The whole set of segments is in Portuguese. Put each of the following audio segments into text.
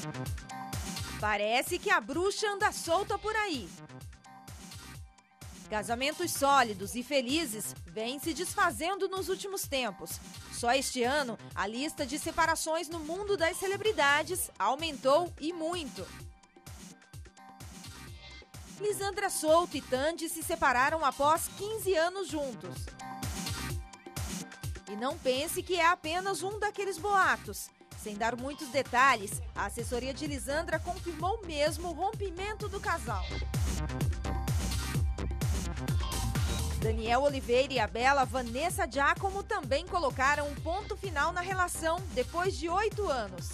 Parece que a bruxa anda solta por aí. Casamentos sólidos e felizes vêm se desfazendo nos últimos tempos. Só este ano, a lista de separações no mundo das celebridades aumentou e muito. Lisandra Souto e Tandi se separaram após 15 anos juntos. E não pense que é apenas um daqueles boatos. Sem dar muitos detalhes, a assessoria de Lisandra confirmou mesmo o rompimento do casal. Daniel Oliveira e a bela Vanessa Giacomo também colocaram um ponto final na relação depois de 8 anos.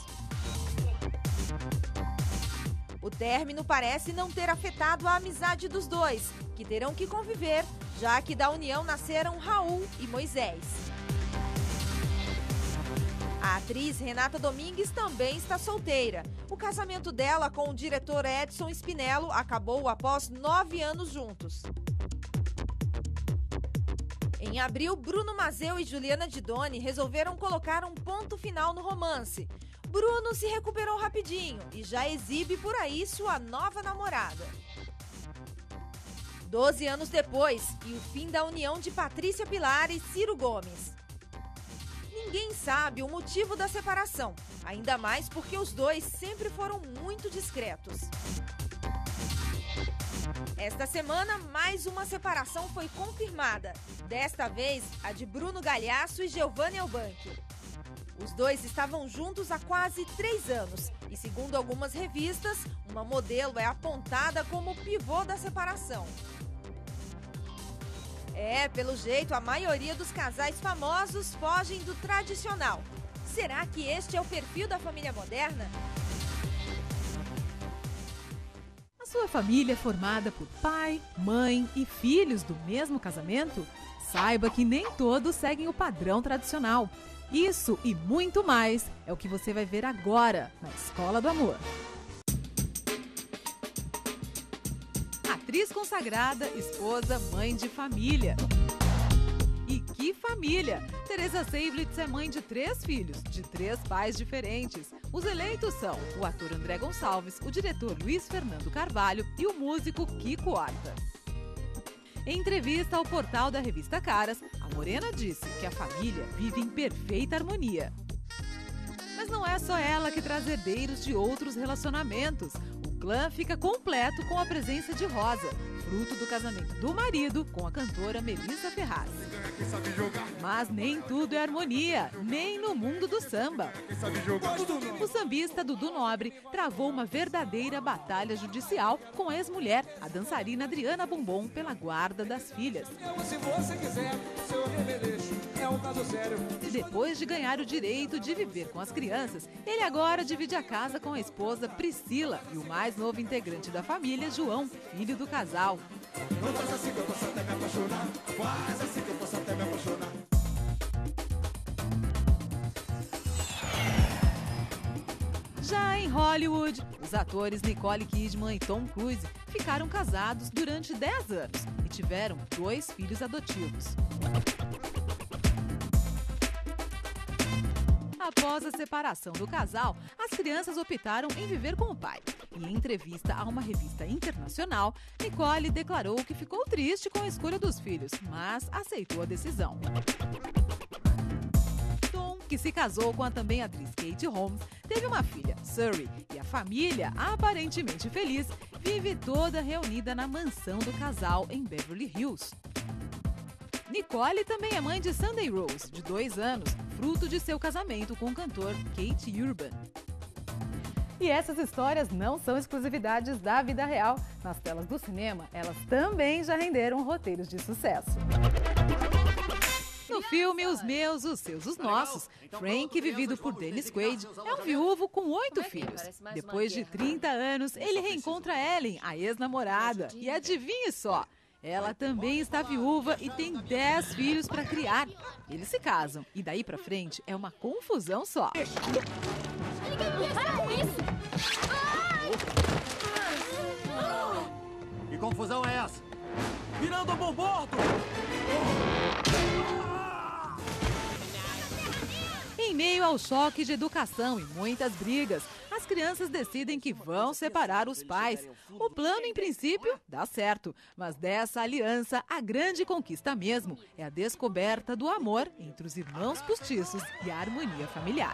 O término parece não ter afetado a amizade dos dois, que terão que conviver, já que da união nasceram Raul e Moisés. A atriz Renata Domingues também está solteira. O casamento dela com o diretor Edson Spinello acabou após 9 anos juntos. Em abril, Bruno Mazzeo e Juliana Didoni resolveram colocar um ponto final no romance. Bruno se recuperou rapidinho e já exibe por aí sua nova namorada. 12 anos depois, e o fim da união de Patrícia Pilar e Ciro Gomes. Ninguém sabe o motivo da separação, ainda mais porque os dois sempre foram muito discretos. Esta semana, mais uma separação foi confirmada. Desta vez, a de Bruno Galhaço e Giovanni Elbanchi. Os dois estavam juntos há quase 3 anos e, segundo algumas revistas, uma modelo é apontada como o pivô da separação. Pelo jeito, a maioria dos casais famosos fogem do tradicional. Será que este é o perfil da família moderna? A sua família é formada por pai, mãe e filhos do mesmo casamento? Saiba que nem todos seguem o padrão tradicional. Isso e muito mais é o que você vai ver agora na Escola do Amor. Atriz consagrada, esposa, mãe de família. E que família! Teresa Seiblitz é mãe de 3 filhos, de 3 pais diferentes. Os eleitos são o ator André Gonçalves, o diretor Luiz Fernando Carvalho e o músico Kiko Horta. Em entrevista ao portal da revista Caras, a Morena disse que a família vive em perfeita harmonia. Mas não é só ela que traz herdeiros de outros relacionamentos. O clã fica completo com a presença de Rosa, fruto do casamento do marido com a cantora Melissa Ferraz. Mas nem tudo é harmonia, nem no mundo do samba. O sambista Dudu Nobre travou uma verdadeira batalha judicial com a ex-mulher, a dançarina Adriana Bombom, pela guarda das filhas. Depois de ganhar o direito de viver com as crianças, ele agora divide a casa com a esposa Priscila e o mais novo integrante da família, João, filho do casal. Já em Hollywood, os atores Nicole Kidman e Tom Cruise ficaram casados durante 10 anos e tiveram 2 filhos adotivos. Após a separação do casal, as crianças optaram em viver com o pai. E em entrevista a uma revista internacional, Nicole declarou que ficou triste com a escolha dos filhos, mas aceitou a decisão. Tom, que se casou com a também atriz Katie Holmes, teve uma filha, Surrey, e a família, aparentemente feliz, vive toda reunida na mansão do casal em Beverly Hills. Nicole também é mãe de Sunday Rose, de 2 anos, fruto de seu casamento com o cantor Kate Urban. E essas histórias não são exclusividades da vida real. Nas telas do cinema, elas também já renderam roteiros de sucesso. No filme Os Meus, Os Seus, Os Nossos, Frank, vivido por Dennis Quaid, é um viúvo com 8 filhos. Depois de 30 anos, ele reencontra Ellen, a ex-namorada. E adivinhe só, ela também está viúva e tem 10 filhos para criar. Eles se casam e daí pra frente é uma confusão só. Para com isso! Que confusão é essa? Virando bom bordo! Em meio ao choque de educação e muitas brigas, a as crianças decidem que vão separar os pais. O plano, em princípio, dá certo, mas dessa aliança, a grande conquista mesmo é a descoberta do amor entre os irmãos postiços e a harmonia familiar.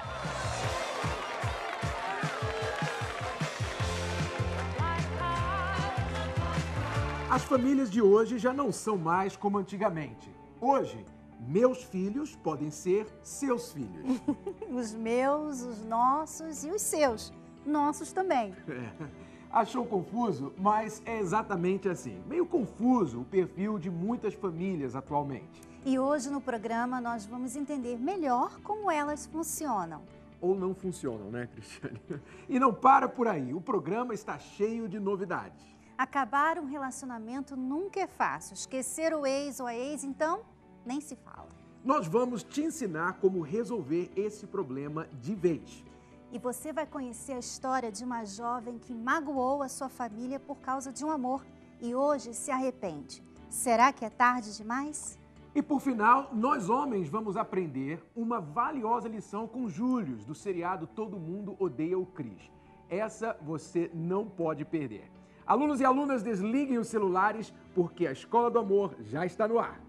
As famílias de hoje já não são mais como antigamente. Hoje, meus filhos podem ser seus filhos. Os meus, os nossos e os seus. Nossos também. Achou confuso? Mas é exatamente assim. Meio confuso o perfil de muitas famílias atualmente. E hoje no programa nós vamos entender melhor como elas funcionam. Ou não funcionam, né, Cristiane? E não para por aí. O programa está cheio de novidades. Acabar um relacionamento nunca é fácil. Esquecer o ex ou a ex, então, nem se fala. Nós vamos te ensinar como resolver esse problema de vez. E você vai conhecer a história de uma jovem que magoou a sua família por causa de um amor e hoje se arrepende. Será que é tarde demais? E por final, nós homens vamos aprender uma valiosa lição com Július, do seriado Todo Mundo Odeia o Chris. Essa você não pode perder. Alunos e alunas, desliguem os celulares, porque a Escola do Amor já está no ar.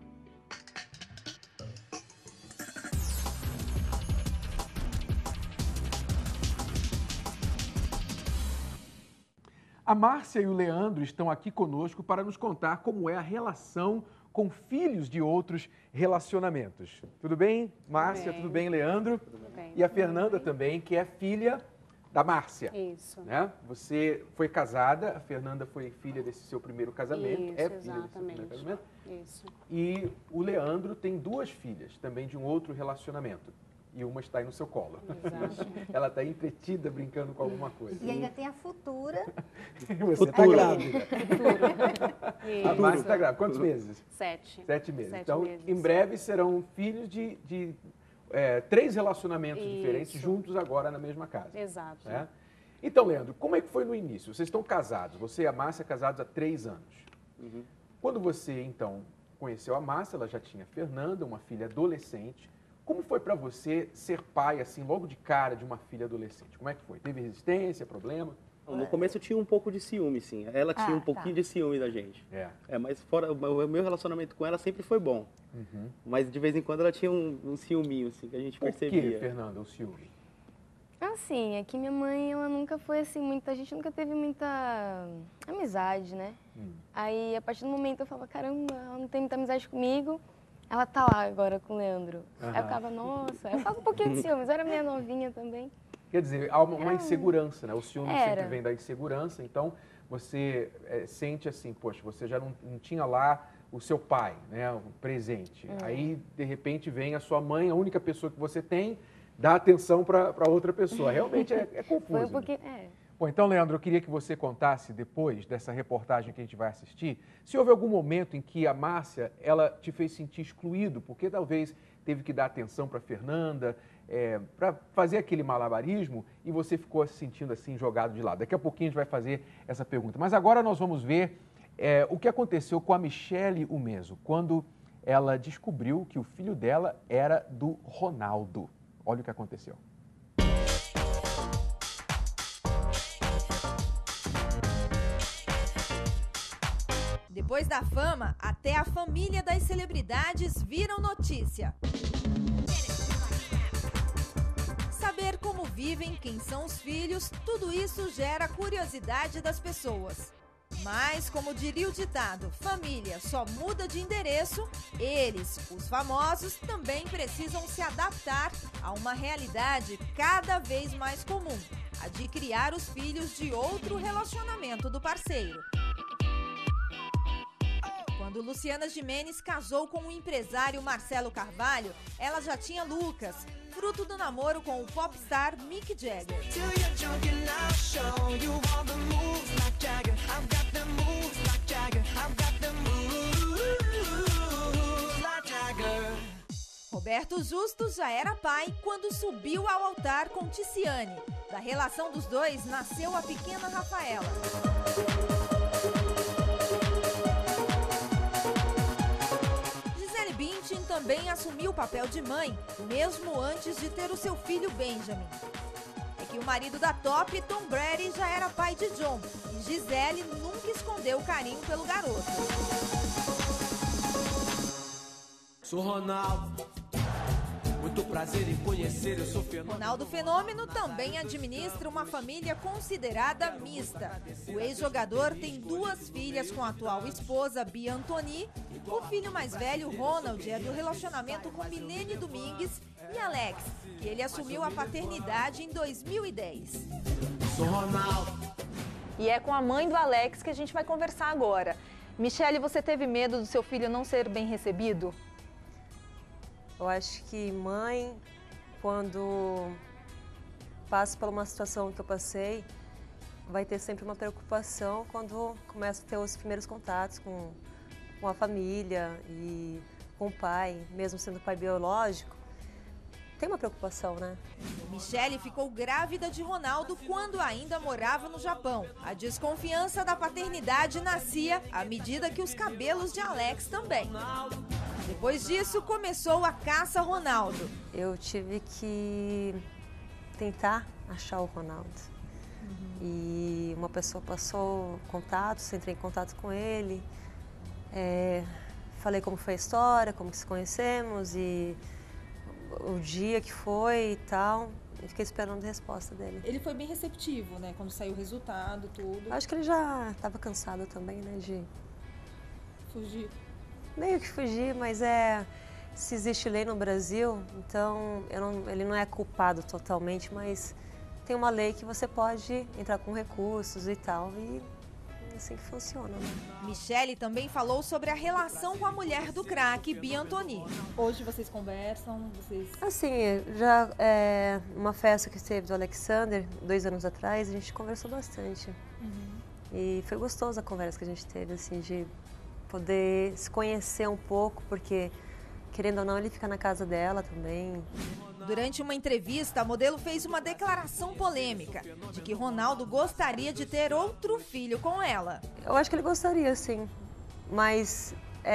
A Márcia e o Leandro estão aqui conosco para nos contar como é a relação com filhos de outros relacionamentos. Tudo bem, Márcia? Tudo bem, Leandro? Tudo bem. E a Fernanda também, que é filha da Márcia. Isso. Né? Você foi casada, a Fernanda foi filha desse seu primeiro casamento. Isso, é filha exatamente. desse seu primeiro casamento. Isso. E o Leandro tem duas filhas, também de um outro relacionamento. E uma está aí no seu colo. Exato. Ela está entretida brincando com alguma coisa. E ainda tem a futura. Você está grávida. A Isso. Márcia está grávida. Quantos meses? 7. 7 meses. 7 Então, meses. em breve serão filhos de 3 relacionamentos Isso. diferentes juntos agora na mesma casa. Exato. Né? Então, Leandro, como é que foi no início? Vocês estão casados, você e a Márcia casados há 3 anos. Uhum. Quando você, então, conheceu a Márcia, ela já tinha a Fernanda, uma filha adolescente. Como foi para você ser pai, assim, logo de cara de uma filha adolescente? Como é que foi? Teve resistência, problema? No começo eu tinha um pouco de ciúme, sim. Ela tinha um pouquinho de ciúme da gente. Mas fora, o meu relacionamento com ela sempre foi bom. Uhum. Mas de vez em quando ela tinha um ciúminho, assim, que a gente percebia. Por que, Fernanda, o ciúme? Assim, é que minha mãe, ela nunca foi assim, a gente nunca teve muita amizade, né? Aí, a partir do momento, eu falava, caramba, ela não tem muita amizade comigo, ela tá lá agora com o Leandro. Aí eu ficava, nossa, eu ficava um pouquinho de ciúmes, eu era minha novinha também. Quer dizer, há uma insegurança, né? O ciúme Era. sempre vem da insegurança, então você sente assim, poxa, você já não tinha lá o seu pai, né? O presente. Aí, de repente, vem a sua mãe, a única pessoa que você tem, dá atenção para outra pessoa. Realmente é confuso. Foi um pouquinho, Bom, então, Leandro, eu queria que você contasse, depois dessa reportagem que a gente vai assistir, se houve algum momento em que a Márcia, ela te fez sentir excluído, porque talvez teve que dar atenção para a Fernanda, para fazer aquele malabarismo, e você ficou se sentindo assim, jogado de lado. Daqui a pouquinho a gente vai fazer essa pergunta. Mas agora nós vamos ver o que aconteceu com a Michele Umeso, quando ela descobriu que o filho dela era do Ronaldo. Olha o que aconteceu. Depois da fama, até a família das celebridades viram notícia. Saber como vivem, quem são os filhos, tudo isso gera curiosidade das pessoas. Mas, como diria o ditado, família só muda de endereço, eles, os famosos, também precisam se adaptar a uma realidade cada vez mais comum, a de criar os filhos de outro relacionamento do parceiro. Quando Luciana Gimenez casou com o empresário Marcelo Carvalho, ela já tinha Lucas, fruto do namoro com o popstar Mick Jagger. Roberto Justus já era pai quando subiu ao altar com Ticiane. Da relação dos dois nasceu a pequena Rafaela. Gisele Bündchen também assumiu o papel de mãe, mesmo antes de ter o seu filho Benjamin. É que que o marido da top, Tom Brady, já era pai de John. E Gisele nunca escondeu o carinho pelo garoto. Sou Ronaldo, muito prazer em conhecer, eu sou Fenômeno. Ronaldo Fenômeno também administra uma família considerada mista. O ex-jogador tem 2 filhas com a atual esposa, Bia Antoni. O filho mais velho, Ronald, é do relacionamento com Milene Domingues e Alex, que ele assumiu a paternidade em 2010. Sou Ronaldo. E é com a mãe do Alex que a gente vai conversar agora. Michele, você teve medo do seu filho não ser bem recebido? Eu acho que mãe, quando passa por uma situação que eu passei, vai ter sempre uma preocupação quando começa a ter os primeiros contatos com a família e com o pai, mesmo sendo pai biológico. Tem uma preocupação, né? Michele ficou grávida de Ronaldo quando ainda morava no Japão. A desconfiança da paternidade nascia à medida que os cabelos de Alex também. Depois disso, começou a caça ao Ronaldo. Eu tive que tentar achar o Ronaldo. E uma pessoa passou contatos, entrei em contato com ele, falei como foi a história, como que se conhecemos e o dia que foi e tal. E fiquei esperando a resposta dele. Ele foi bem receptivo, né? Quando saiu o resultado, tudo. Acho que ele já estava cansado também, né? De fugir. Meio que fugir, mas se existe lei no Brasil, então ele não é culpado totalmente, mas tem uma lei que você pode entrar com recursos e tal, e é assim que funciona. Né? Michele também falou sobre a relação com a mulher do craque, Bia Antoni. Hoje vocês conversam, Assim, já uma festa que teve do Alexander, 2 anos atrás, a gente conversou bastante. E foi gostosa a conversa que a gente teve, assim, de poder se conhecer um pouco, porque, querendo ou não, ele fica na casa dela também. Durante uma entrevista, a modelo fez uma declaração polêmica de que Ronaldo gostaria de ter outro filho com ela. Eu acho que ele gostaria, sim, mas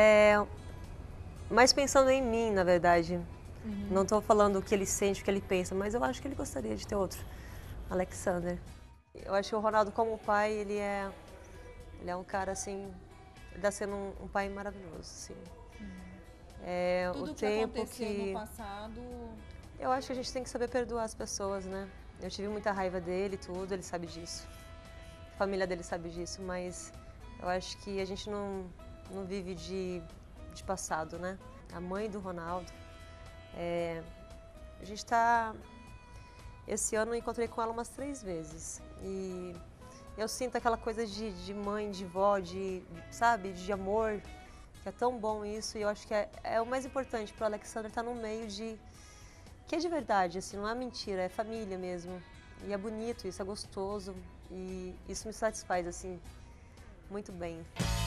mais pensando em mim, na verdade. Não estou falando o que ele sente, o que ele pensa, mas eu acho que ele gostaria de ter outro, Alexander. Eu acho que o Ronaldo, como pai, ele é um cara, assim, está sendo um pai maravilhoso, sim. Tudo o que aconteceu no passado... Eu acho que a gente tem que saber perdoar as pessoas, né? Eu tive muita raiva dele e tudo, ele sabe disso. A família dele sabe disso, mas eu acho que a gente não vive de passado, né? A mãe do Ronaldo, a gente está... Esse ano eu encontrei com ela umas 3 vezes e eu sinto aquela coisa de mãe, de vó, sabe, de amor, que é tão bom isso, e eu acho que é o mais importante para o Alexander estar no meio que é de verdade, assim, não é mentira, é família mesmo. E é bonito isso, é gostoso, e isso me satisfaz, assim, muito bem.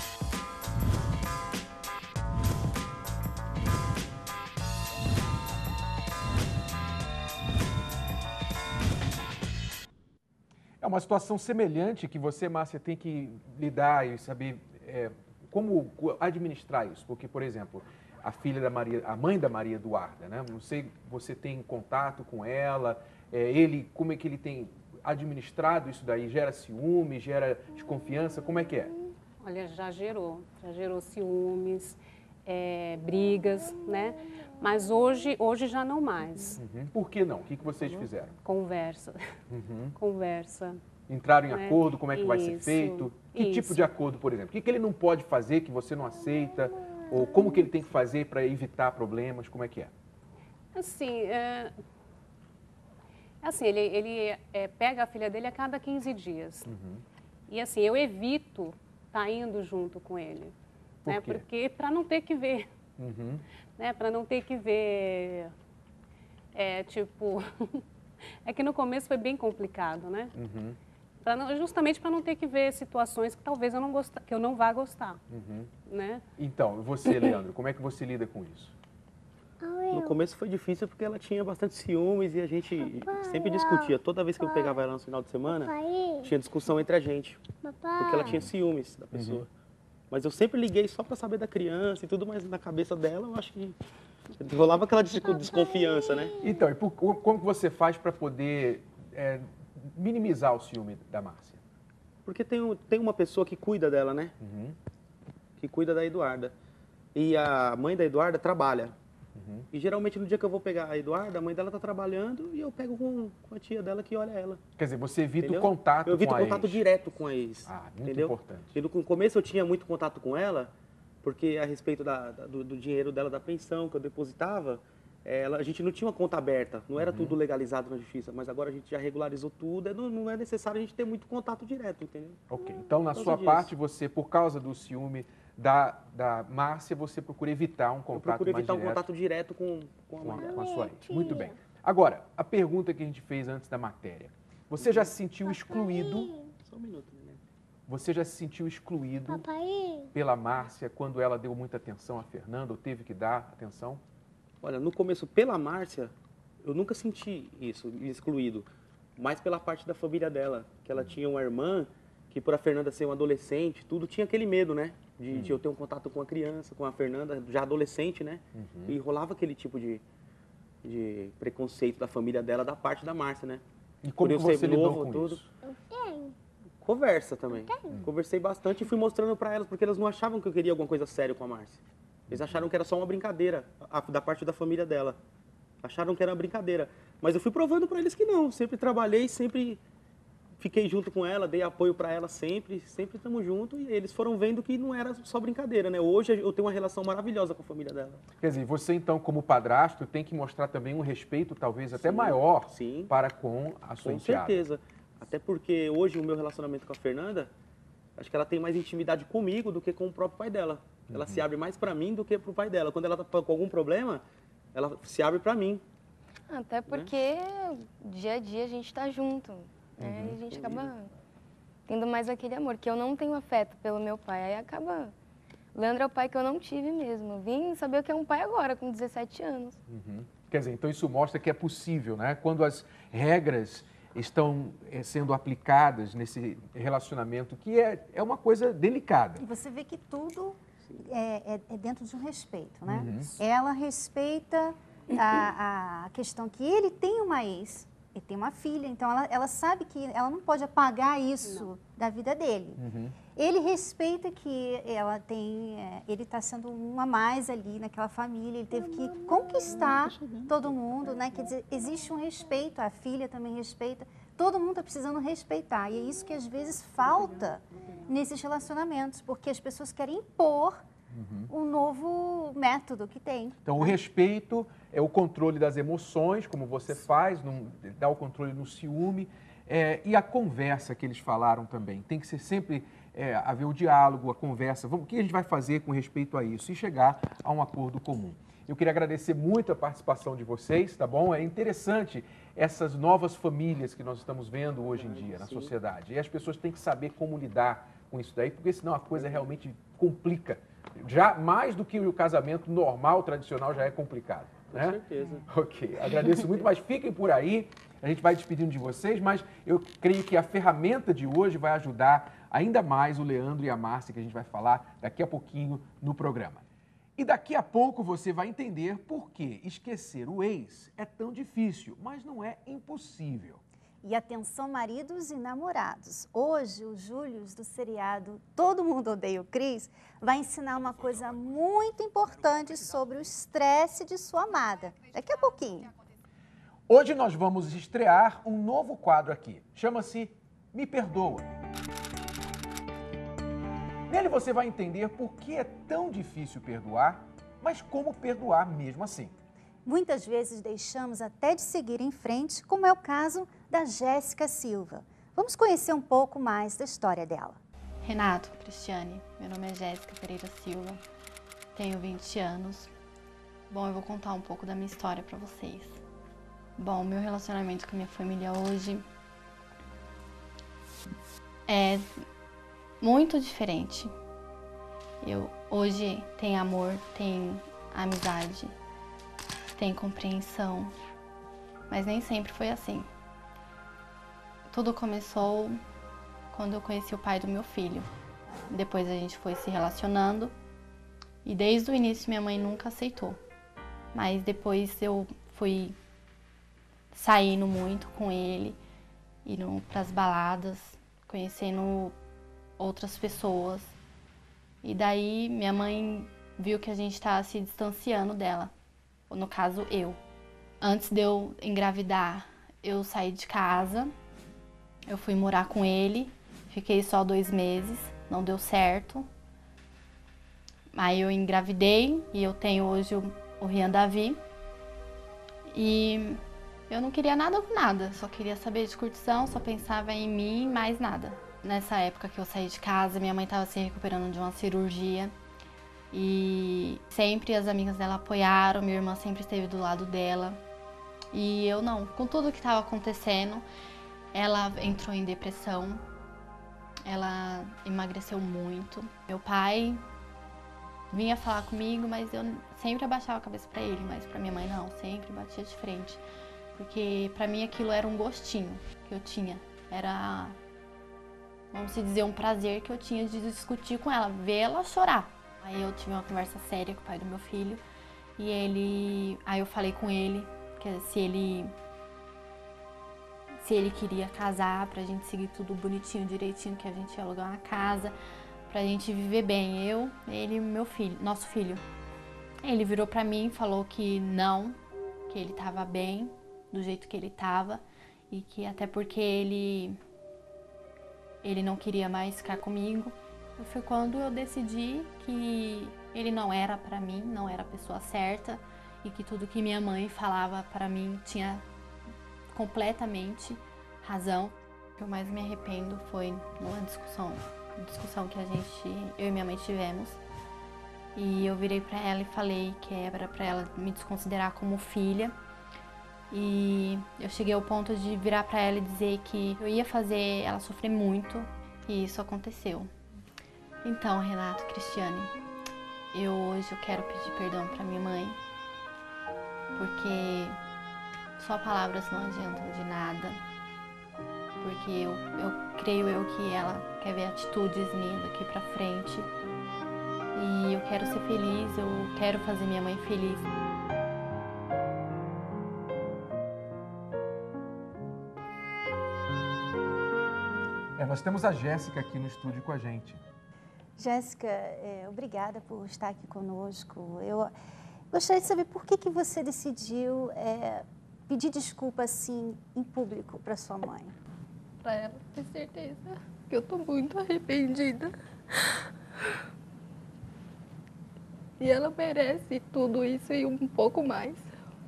É uma situação semelhante que você, Márcia, tem que lidar e saber como administrar isso. Porque, por exemplo, a filha da Maria, a mãe da Maria Eduarda, né? Não sei, você tem contato com ela, como é que ele tem administrado isso daí? Gera ciúme, gera desconfiança, como é que é? Olha, já gerou ciúmes, brigas, né? Mas hoje já não mais. Por que não? O que vocês fizeram? Conversa. Conversa. Entraram em acordo, como é que vai ser feito? Que tipo de acordo, por exemplo? O que ele não pode fazer que você não aceita? Ou como que ele tem que fazer para evitar problemas? Como é que é? Assim, ele pega a filha dele a cada 15 dias. E assim, eu evito estar indo junto com ele. Por quê? Porque para não ter que ver. Né? Para não ter que ver, tipo... É que no começo foi bem complicado, né? Justamente para não ter que ver situações que talvez que eu não vá gostar, né? Então, você, Leandro, como é que você lida com isso? No começo foi difícil porque ela tinha bastante ciúmes e a gente sempre discutia. Toda vez que eu pegava ela no final de semana, tinha discussão entre a gente. Porque ela tinha ciúmes da pessoa. Mas eu sempre liguei só para saber da criança e tudo, mas na cabeça dela eu acho que rolava aquela desconfiança, né? Então, como você faz para poder minimizar o ciúme da Márcia? Porque tem uma pessoa que cuida dela, né? Que cuida da Eduarda. E a mãe da Eduarda trabalha. E geralmente no dia que eu vou pegar a Eduarda, a mãe dela tá trabalhando e eu pego com a tia dela que olha ela. Quer dizer, você evita Entendeu? o contato com a ex. Eu evito o contato direto com a ex. Muito entendeu? importante. E no começo eu tinha muito contato com ela, porque a respeito do dinheiro dela da pensão que eu depositava, a gente não tinha uma conta aberta, não era tudo legalizado na justiça, mas agora a gente já regularizou tudo, não é necessário a gente ter muito contato direto, entendeu? Ok, então na sua parte, você, por causa do ciúme da Márcia, você procura evitar um contato mais direto. Eu procuro evitar um contato direto com a sua ex. Muito bem. Agora, a pergunta que a gente fez antes da matéria. Você já se sentiu excluído? Só um minuto, né? Você já se sentiu excluído pela Márcia quando ela deu muita atenção a Fernanda, ou teve que dar atenção? Olha, no começo, pela Márcia, eu nunca senti isso, excluído. Mas pela parte da família dela, que ela tinha uma irmã, que por a Fernanda ser uma adolescente, tudo tinha aquele medo, né? De eu ter um contato com a criança, com a Fernanda, já adolescente, né? E rolava aquele tipo de preconceito da família dela, da parte da Márcia, né? E como que você lidou com isso? Conversa também. Conversei bastante e fui mostrando para elas, porque elas não achavam que eu queria alguma coisa séria com a Márcia. Eles acharam que era só uma brincadeira, da parte da família dela. Acharam que era uma brincadeira. Mas eu fui provando para eles que não. Sempre trabalhei, sempre fiquei junto com ela, dei apoio para ela sempre estamos juntos. E eles foram vendo que não era só brincadeira, né? Hoje eu tenho uma relação maravilhosa com a família dela. Quer dizer, você então, como padrasto, tem que mostrar também um respeito, talvez até maior, para com a sua enteada. Com certeza. Até porque hoje o meu relacionamento com a Fernanda, acho que ela tem mais intimidade comigo do que com o próprio pai dela. Ela se abre mais para mim do que para o pai dela. Quando ela está com algum problema, ela se abre para mim. Até porque dia a dia a gente está junto. Né? E a gente acaba tendo mais aquele amor, que eu não tenho afeto pelo meu pai. Aí acaba... Leandro é o pai que eu não tive mesmo. Eu vim saber o que é um pai agora, com 17 anos. Quer dizer, então isso mostra que é possível, né? Quando as regras estão sendo aplicadas nesse relacionamento, que é uma coisa delicada. E você vê que tudo é dentro de um respeito, né? Ela respeita a questão que ele tem uma ex, ele tem uma filha, então ela sabe que ela não pode apagar isso da vida dele. Ele respeita que ela tem, ele está sendo um a mais ali naquela família, ele teve que conquistar todo mundo, né? Quer dizer, existe um respeito, a filha também respeita, todo mundo está precisando respeitar. E é isso que às vezes falta nesses relacionamentos, porque as pessoas querem impor um novo método que tem. Então, o respeito é o controle das emoções, como você faz, dá o controle no ciúme, e a conversa que eles falaram também. Tem que ser sempre haver o diálogo, a conversa. O que a gente vai fazer com respeito a isso e chegar a um acordo comum. Eu queria agradecer muito a participação de vocês, tá bom? É interessante essas novas famílias que nós estamos vendo hoje em dia na sociedade. E as pessoas têm que saber como lidar com isso daí, porque senão a coisa realmente complica. Já mais do que o casamento normal, tradicional, já é complicado. Né? Com certeza. Ok, agradeço muito, mas fiquem por aí. A gente vai despedindo de vocês, mas eu creio que a ferramenta de hoje vai ajudar ainda mais o Leandro e a Márcia, que a gente vai falar daqui a pouquinho no programa. E daqui a pouco você vai entender por que esquecer o ex é tão difícil, mas não é impossível. E atenção, maridos e namorados. Hoje, o Júlio do seriado Todo Mundo Odeia o Cris vai ensinar uma coisa muito importante sobre o estresse de sua amada. Daqui a pouquinho. Hoje nós vamos estrear um novo quadro aqui. Chama-se Me Perdoa. Nele você vai entender por que é tão difícil perdoar, mas como perdoar mesmo assim. Muitas vezes deixamos até de seguir em frente, como é o caso da Jéssica Silva. Vamos conhecer um pouco mais da história dela. Renato, Cristiane, meu nome é Jéssica Pereira Silva, tenho 20 anos. Bom, eu vou contar um pouco da minha história para vocês. Bom, meu relacionamento com a minha família hoje é muito diferente. Eu hoje tenho amor, tenho amizade, tem compreensão, mas nem sempre foi assim. Tudo começou quando eu conheci o pai do meu filho. Depois a gente foi se relacionando e desde o início minha mãe nunca aceitou. Mas depois eu fui saindo muito com ele indo para as baladas, conhecendo outras pessoas. E daí minha mãe viu que a gente estava se distanciando dela, no caso eu. Antes de eu engravidar, eu saí de casa, eu fui morar com ele, fiquei só 2 meses, não deu certo. Aí eu engravidei e eu tenho hoje o Rian Davi. E eu não queria nada com nada, só queria saber de curtição, só pensava em mim, mais nada. Nessa época que eu saí de casa, minha mãe estava se recuperando de uma cirurgia. E sempre as amigas dela apoiaram, minha irmã sempre esteve do lado dela. E eu não, com tudo que estava acontecendo, ela entrou em depressão, ela emagreceu muito. Meu pai vinha falar comigo, mas eu sempre abaixava a cabeça para ele, mas para minha mãe não, sempre batia de frente. Porque para mim aquilo era um gostinho que eu tinha, era, vamos dizer, um prazer que eu tinha de discutir com ela, ver ela chorar. Aí eu tive uma conversa séria com o pai do meu filho e aí eu falei com ele que se ele queria casar, pra gente seguir tudo bonitinho, direitinho, que a gente ia alugar uma casa, pra gente viver bem, eu, ele e meu filho, nosso filho. Ele virou pra mim e falou que não, que ele tava bem, do jeito que ele tava, e que até porque ele não queria mais ficar comigo. Foi quando eu decidi que ele não era pra mim, não era a pessoa certa, e que tudo que minha mãe falava pra mim tinha completamente razão. O que eu mais me arrependo foi numa discussão que eu e minha mãe tivemos. E eu virei pra ela e falei que era pra ela me desconsiderar como filha. E eu cheguei ao ponto de virar pra ela e dizer que eu ia fazer ela sofrer muito, e isso aconteceu. Então, Renato, Cristiane, hoje eu quero pedir perdão pra minha mãe, porque só palavras não adiantam de nada, porque eu creio que ela quer ver atitudes minhas daqui pra frente, e eu quero ser feliz, eu quero fazer minha mãe feliz. Nós temos a Jéssica aqui no estúdio com a gente. Jéssica, obrigada por estar aqui conosco. Eu gostaria de saber por que você decidiu pedir desculpa assim em público para sua mãe. Para ela ter certeza que eu tô muito arrependida. E ela merece tudo isso e um pouco mais.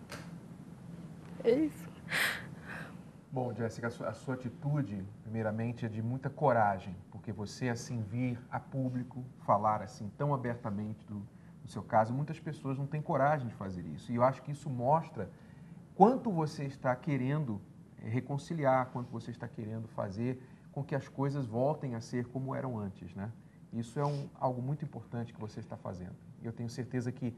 É isso. Bom, Jéssica, a sua atitude, primeiramente, é de muita coragem, porque você, assim, vir a público, falar assim tão abertamente do seu caso, muitas pessoas não têm coragem de fazer isso. E eu acho que isso mostra quanto você está querendo reconciliar, quanto você está querendo fazer com que as coisas voltem a ser como eram antes, né? Isso é algo muito importante que você está fazendo. E eu tenho certeza que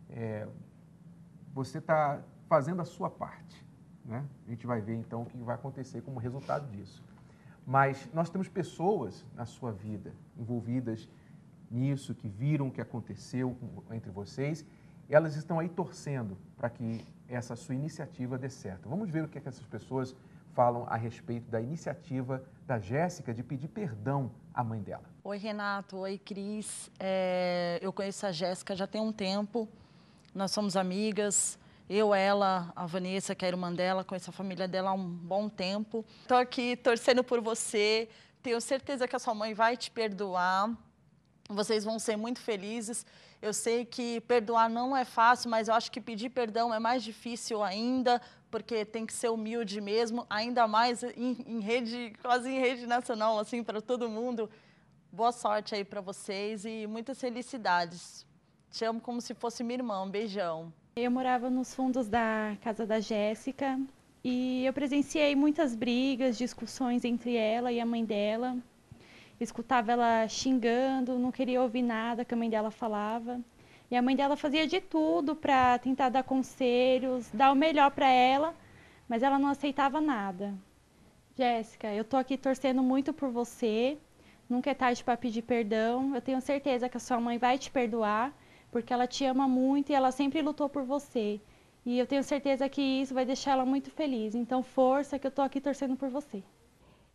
você está fazendo a sua parte. Né? A gente vai ver então o que vai acontecer como resultado disso. Mas nós temos pessoas na sua vida envolvidas nisso, que viram o que aconteceu entre vocês, e elas estão aí torcendo para que essa sua iniciativa dê certo. Vamos ver o que essas pessoas falam a respeito da iniciativa da Jéssica de pedir perdão à mãe dela. Oi, Renato. Oi, Cris. Eu conheço a Jéssica já tem um tempo, nós somos amigas. Eu, ela, a Vanessa, que é a irmã dela, conheço a família dela há um bom tempo. Estou aqui torcendo por você, tenho certeza que a sua mãe vai te perdoar. Vocês vão ser muito felizes. Eu sei que perdoar não é fácil, mas eu acho que pedir perdão é mais difícil ainda, porque tem que ser humilde mesmo, ainda mais em rede, quase em rede nacional, assim, para todo mundo. Boa sorte aí para vocês e muitas felicidades. Te amo como se fosse minha irmã. Um beijão. Eu morava nos fundos da casa da Jéssica e eu presenciei muitas brigas, discussões entre ela e a mãe dela. Escutava ela xingando, não queria ouvir nada que a mãe dela falava. E a mãe dela fazia de tudo para tentar dar conselhos, dar o melhor para ela, mas ela não aceitava nada. Jéssica, eu tô aqui torcendo muito por você. Nunca é tarde para pedir perdão. Eu tenho certeza que a sua mãe vai te perdoar, porque ela te ama muito e ela sempre lutou por você. E eu tenho certeza que isso vai deixar ela muito feliz. Então, força, que eu tô aqui torcendo por você.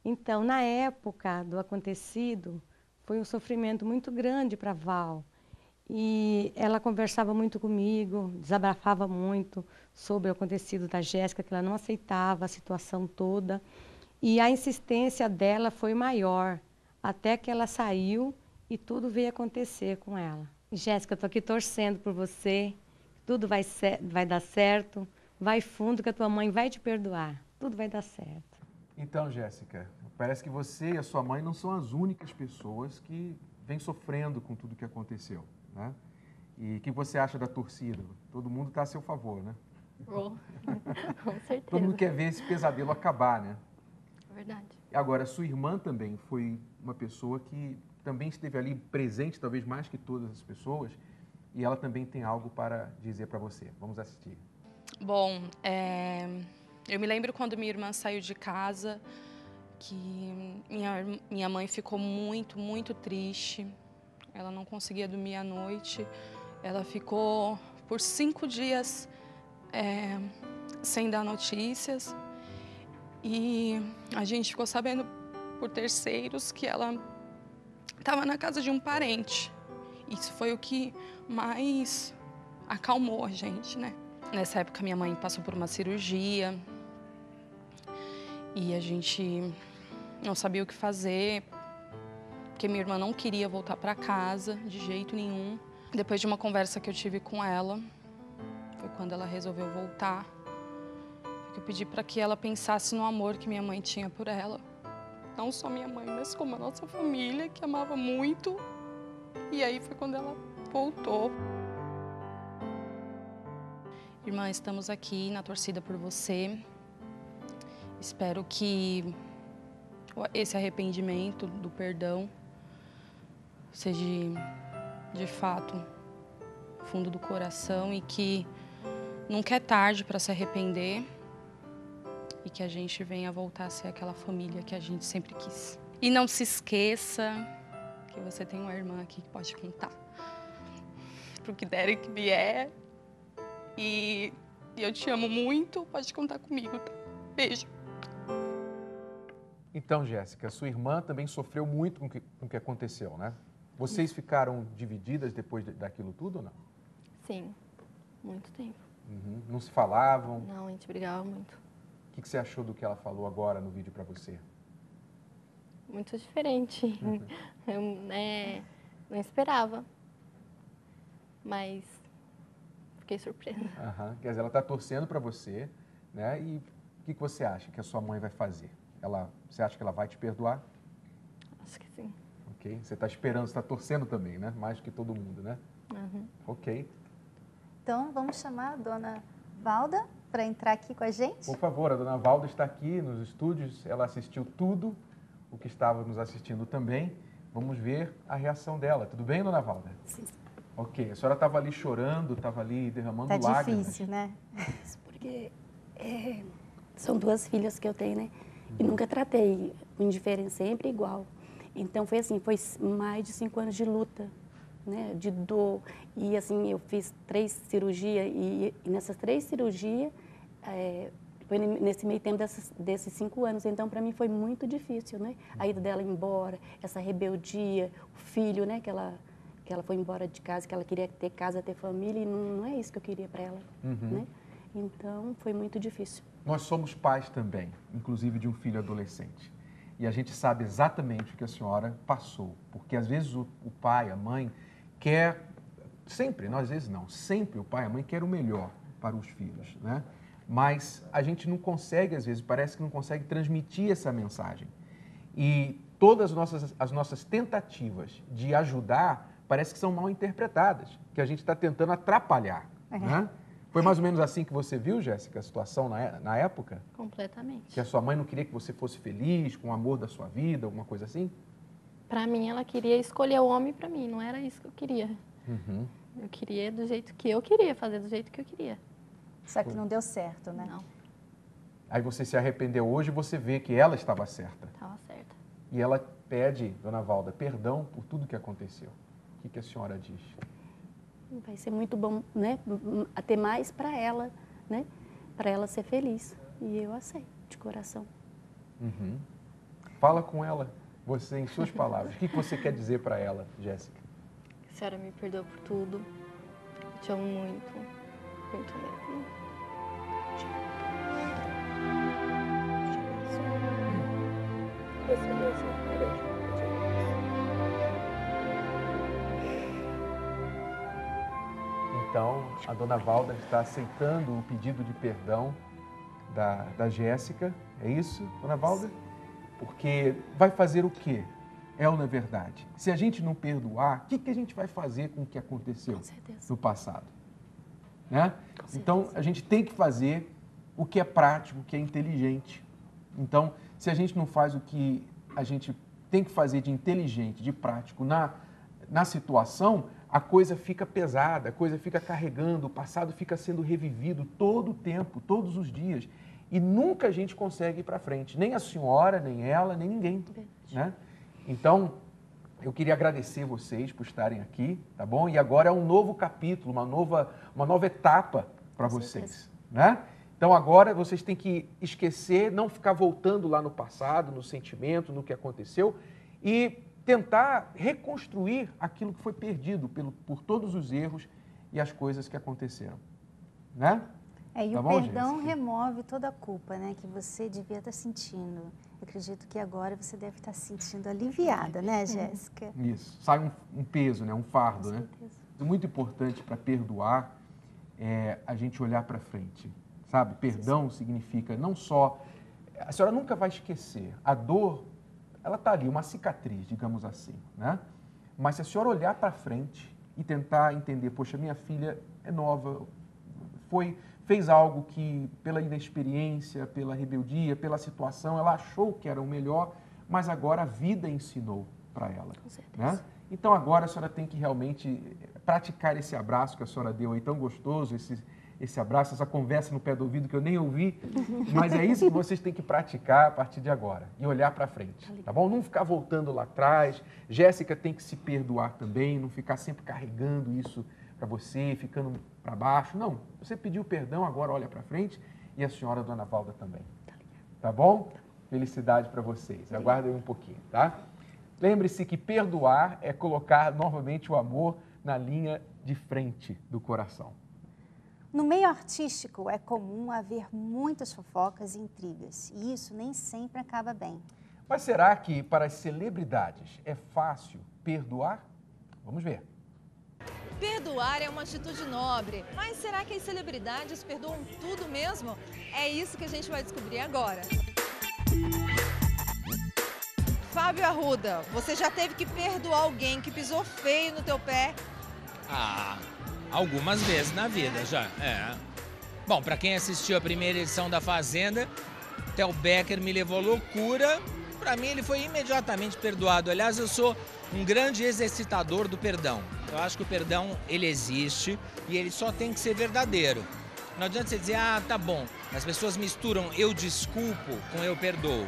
Então, na época do acontecido, foi um sofrimento muito grande para a Val. E ela conversava muito comigo, desabafava muito sobre o acontecido da Jéssica, que ela não aceitava a situação toda. E a insistência dela foi maior, até que ela saiu e tudo veio acontecer com ela. Jéssica, estou aqui torcendo por você, tudo vai dar certo, vai fundo que a tua mãe vai te perdoar, tudo vai dar certo. Então, Jéssica, parece que você e a sua mãe não são as únicas pessoas que vêm sofrendo com tudo que aconteceu, né? E o que você acha da torcida? Todo mundo está a seu favor, né? Oh, com certeza. Todo mundo quer ver esse pesadelo acabar, né? Verdade. Agora, sua irmã também foi uma pessoa que também esteve ali presente, talvez mais que todas as pessoas, e ela também tem algo para dizer para você. Vamos assistir. Bom, eu me lembro quando minha irmã saiu de casa, que minha mãe ficou muito, muito triste. Ela não conseguia dormir à noite. Ela ficou por 5 dias sem dar notícias. E a gente ficou sabendo por terceiros que ela estava na casa de um parente. Isso foi o que mais acalmou a gente, né? Nessa época, minha mãe passou por uma cirurgia e a gente não sabia o que fazer, porque minha irmã não queria voltar para casa de jeito nenhum. Depois de uma conversa que eu tive com ela, foi quando ela resolveu voltar. Eu pedi para que ela pensasse no amor que minha mãe tinha por ela. Não só minha mãe, mas como a nossa família, que amava muito. E aí foi quando ela voltou. Irmã, estamos aqui na torcida por você. Espero que esse arrependimento do perdão seja de fato fundo do coração e que nunca é tarde para se arrepender e que a gente venha voltar a ser aquela família que a gente sempre quis. E não se esqueça que você tem uma irmã aqui que pode contar pro que der e que vier. E eu te amo muito, pode contar comigo, tá? Beijo. Então, Jéssica, sua irmã também sofreu muito com o que aconteceu, né? Vocês ficaram divididas depois daquilo tudo ou não? Sim, muito tempo. Uhum. Não se falavam? Não, a gente brigava muito. O que você achou do que ela falou agora no vídeo para você? Muito diferente. Uhum. Eu não esperava, mas fiquei surpresa. Uhum. Quer dizer, ela está torcendo para você, né? E o que você acha que a sua mãe vai fazer? Você acha que ela vai te perdoar? Acho que sim. Ok. Você está esperando, você está torcendo também, né? Mais do que todo mundo, né? Uhum. Ok. Então, vamos chamar a dona Valda para entrar aqui com a gente? Por favor, a dona Valda está aqui nos estúdios, ela assistiu tudo o que estava nos assistindo também. Vamos ver a reação dela. Tudo bem, dona Valda? Sim. Ok. A senhora estava ali chorando, estava ali derramando lágrimas. Tá difícil, né? Porque são 2 filhas que eu tenho, né? E nunca tratei com indiferença, sempre igual. Então foi assim, foi mais de 5 anos de luta, né? De dor. E assim, eu fiz 3 cirurgias e nessas 3 cirurgias, foi nesse meio tempo desses 5 anos. Então para mim foi muito difícil, né? A ida dela embora, essa rebeldia, o filho, né? Que ela foi embora de casa, que ela queria ter casa, ter família, e não é isso que eu queria para ela, né? Então foi muito difícil. Nós somos pais também, inclusive de um filho adolescente. E a gente sabe exatamente o que a senhora passou. Porque às vezes o pai, a mãe, quer... Sempre, não, às vezes não. Sempre o pai e a mãe querem o melhor para os filhos, né? Mas a gente não consegue, às vezes, parece que não consegue transmitir essa mensagem. E todas as nossas tentativas de ajudar parece que são mal interpretadas, que a gente está tentando atrapalhar, né? Foi mais ou menos assim que você viu, Jéssica, a situação na época? Completamente. Que a sua mãe não queria que você fosse feliz, com o amor da sua vida, alguma coisa assim? Pra mim, ela queria escolher o homem pra mim, não era isso que eu queria. Uhum. Eu queria do jeito que eu queria, fazer do jeito que eu queria. Só que não deu certo, né? Não. Aí você se arrependeu hoje e você vê que ela estava certa. Estava certa. E ela pede, dona Valda, perdão por tudo que aconteceu. O que a senhora diz? Vai ser muito bom, né? Até mais para ela, né? Para ela ser feliz. E eu aceito, de coração. Uhum. Fala com ela, você, em suas palavras. O que você quer dizer para ela, Jéssica? A senhora me perdoa por tudo. Eu te amo muito. Muito mesmo. Então, a dona Valda está aceitando o pedido de perdão da Jéssica, é isso, dona Valda? Porque vai fazer o quê? É ou não é verdade? Se a gente não perdoar, o que a gente vai fazer com o que aconteceu no passado? Né? Então, a gente tem que fazer o que é prático, o que é inteligente. Então, se a gente não faz o que a gente tem que fazer de inteligente, de prático na situação, a coisa fica pesada, a coisa fica carregando, o passado fica sendo revivido todo o tempo, todos os dias. E nunca a gente consegue ir para frente, nem a senhora, nem ela, nem ninguém. Né? Então, eu queria agradecer vocês por estarem aqui, tá bom? E agora é um novo capítulo, uma nova etapa para vocês, né? Então agora vocês têm que esquecer, não ficar voltando lá no passado, no sentimento, no que aconteceu e tentar reconstruir aquilo que foi perdido por todos os erros e as coisas que aconteceram, né? E o perdão remove toda a culpa, né, que você devia estar sentindo. Eu acredito que agora você deve estar se sentindo aliviada, né, Jéssica? Isso. Sai um peso, né, um fardo, né? Muito importante para perdoar é a gente olhar para frente, sabe? Perdão significa não só... A senhora nunca vai esquecer. A dor, ela está ali, uma cicatriz, digamos assim, né? Mas se a senhora olhar para frente e tentar entender, poxa, minha filha é nova, fez algo que, pela inexperiência, pela rebeldia, pela situação, ela achou que era o melhor, mas agora a vida ensinou para ela. Com certeza. Né? Então agora a senhora tem que realmente praticar esse abraço que a senhora deu aí, tão gostoso, esse abraço, essa conversa no pé do ouvido que eu nem ouvi, mas é isso que vocês têm que praticar a partir de agora e olhar para frente, tá bom? Não ficar voltando lá atrás. Jéssica tem que se perdoar também, não ficar sempre carregando isso para você, ficando para baixo. Não, você pediu perdão, agora olha para frente e a senhora, dona Valda, também. Tá bom? Felicidade para vocês. Aguardem um pouquinho, tá? Lembre-se que perdoar é colocar novamente o amor na linha de frente do coração. No meio artístico é comum haver muitas fofocas e intrigas, e isso nem sempre acaba bem. Mas será que para as celebridades é fácil perdoar? Vamos ver. Perdoar é uma atitude nobre, mas será que as celebridades perdoam tudo mesmo? É isso que a gente vai descobrir agora. Fábio Arruda, você já teve que perdoar alguém que pisou feio no teu pé? Algumas vezes na vida já, Bom, para quem assistiu a primeira edição da Fazenda, Theo Becker me levou loucura. Para mim ele foi imediatamente perdoado. Aliás, eu sou um grande exercitador do perdão. Eu acho que o perdão, ele existe e ele só tem que ser verdadeiro. Não adianta você dizer, tá bom. As pessoas misturam eu desculpo com eu perdoo.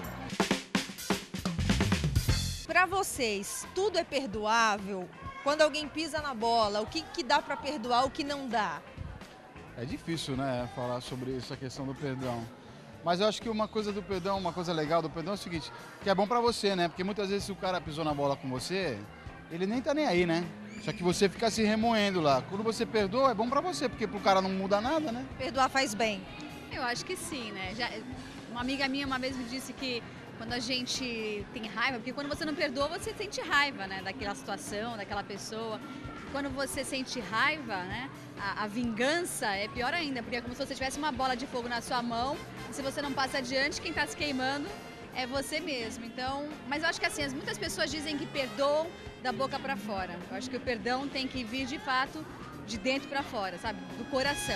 Para vocês, tudo é perdoável? Quando alguém pisa na bola, o que dá para perdoar, o que não dá? É difícil, né, falar sobre essa questão do perdão. Mas eu acho que uma coisa do perdão, uma coisa legal do perdão é o seguinte, que é bom pra você, né? Porque muitas vezes se o cara pisou na bola com você, ele nem tá nem aí, né? Só que você fica se remoendo lá. Quando você perdoa, é bom pra você, porque pro cara não muda nada, né? Perdoar faz bem. Eu acho que sim, né? Uma amiga minha uma vez me disse que quando a gente tem raiva, porque quando você não perdoa, você sente raiva, né? Daquela situação, daquela pessoa. Quando você sente raiva, né? A vingança é pior ainda, porque é como se você tivesse uma bola de fogo na sua mão e se você não passa adiante, quem está se queimando é você mesmo. Então, mas eu acho que assim, muitas pessoas dizem que perdoam da boca para fora. Eu acho que o perdão tem que vir de fato de dentro para fora, sabe? Do coração.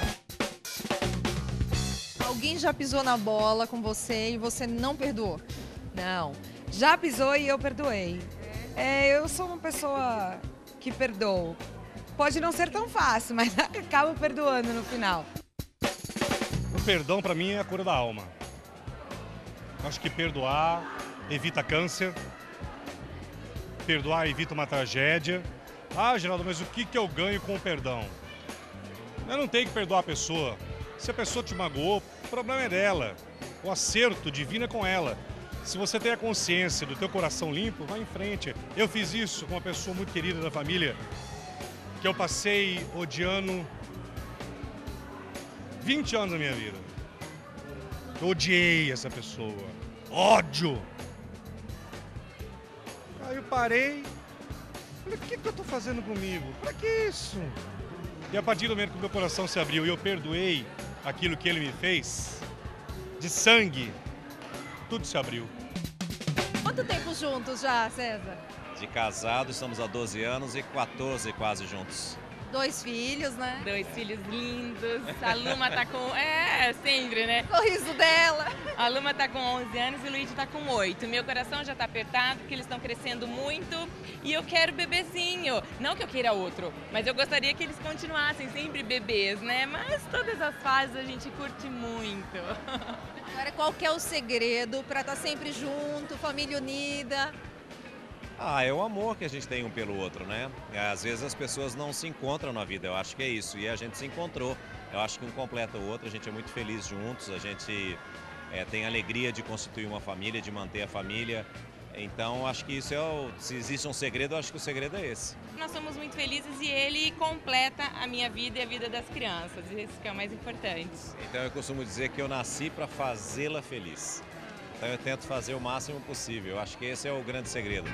Alguém já pisou na bola com você e você não perdoou? Não, já pisou e eu perdoei. Eu sou uma pessoa que perdoa. Pode não ser tão fácil, mas acabo perdoando no final. O perdão, para mim, é a cura da alma. Acho que perdoar evita câncer, perdoar evita uma tragédia. Geraldo, mas o que eu ganho com o perdão? Eu não tenho que perdoar a pessoa. Se a pessoa te magoou, o problema é dela. O acerto divino é com ela. Se você tem a consciência do teu coração limpo, vai em frente. Eu fiz isso com uma pessoa muito querida da família, que eu passei odiando 20 anos da minha vida. Eu odiei essa pessoa. Ódio! Aí eu parei, falei, o que eu tô fazendo comigo? Pra que isso? E a partir do momento que o meu coração se abriu e eu perdoei aquilo que ele me fez, de sangue, tudo se abriu. Quanto tempo juntos já, César? De casado, estamos há 12 anos e 14 quase juntos. 2 filhos, né? 2 filhos lindos. A Luma tá com... sempre, né? Sorriso dela. A Luma tá com 11 anos e o Luigi tá com 8. Meu coração já tá apertado, porque eles estão crescendo muito. E eu quero bebezinho. Não que eu queira outro, mas eu gostaria que eles continuassem sempre bebês, né? Mas todas as fases a gente curte muito. Agora, qual que é o segredo para estar sempre junto, família unida? É o amor que a gente tem um pelo outro, né? Às vezes as pessoas não se encontram na vida, eu acho que é isso. E a gente se encontrou. Eu acho que um completa o outro, a gente é muito feliz juntos, a gente tem alegria de constituir uma família, de manter a família. Então, acho que isso se existe um segredo, eu acho que o segredo é esse. Nós somos muito felizes e ele completa a minha vida e a vida das crianças. Isso que é o mais importante. Então, eu costumo dizer que eu nasci para fazê-la feliz. Então, eu tento fazer o máximo possível. Eu acho que esse é o grande segredo.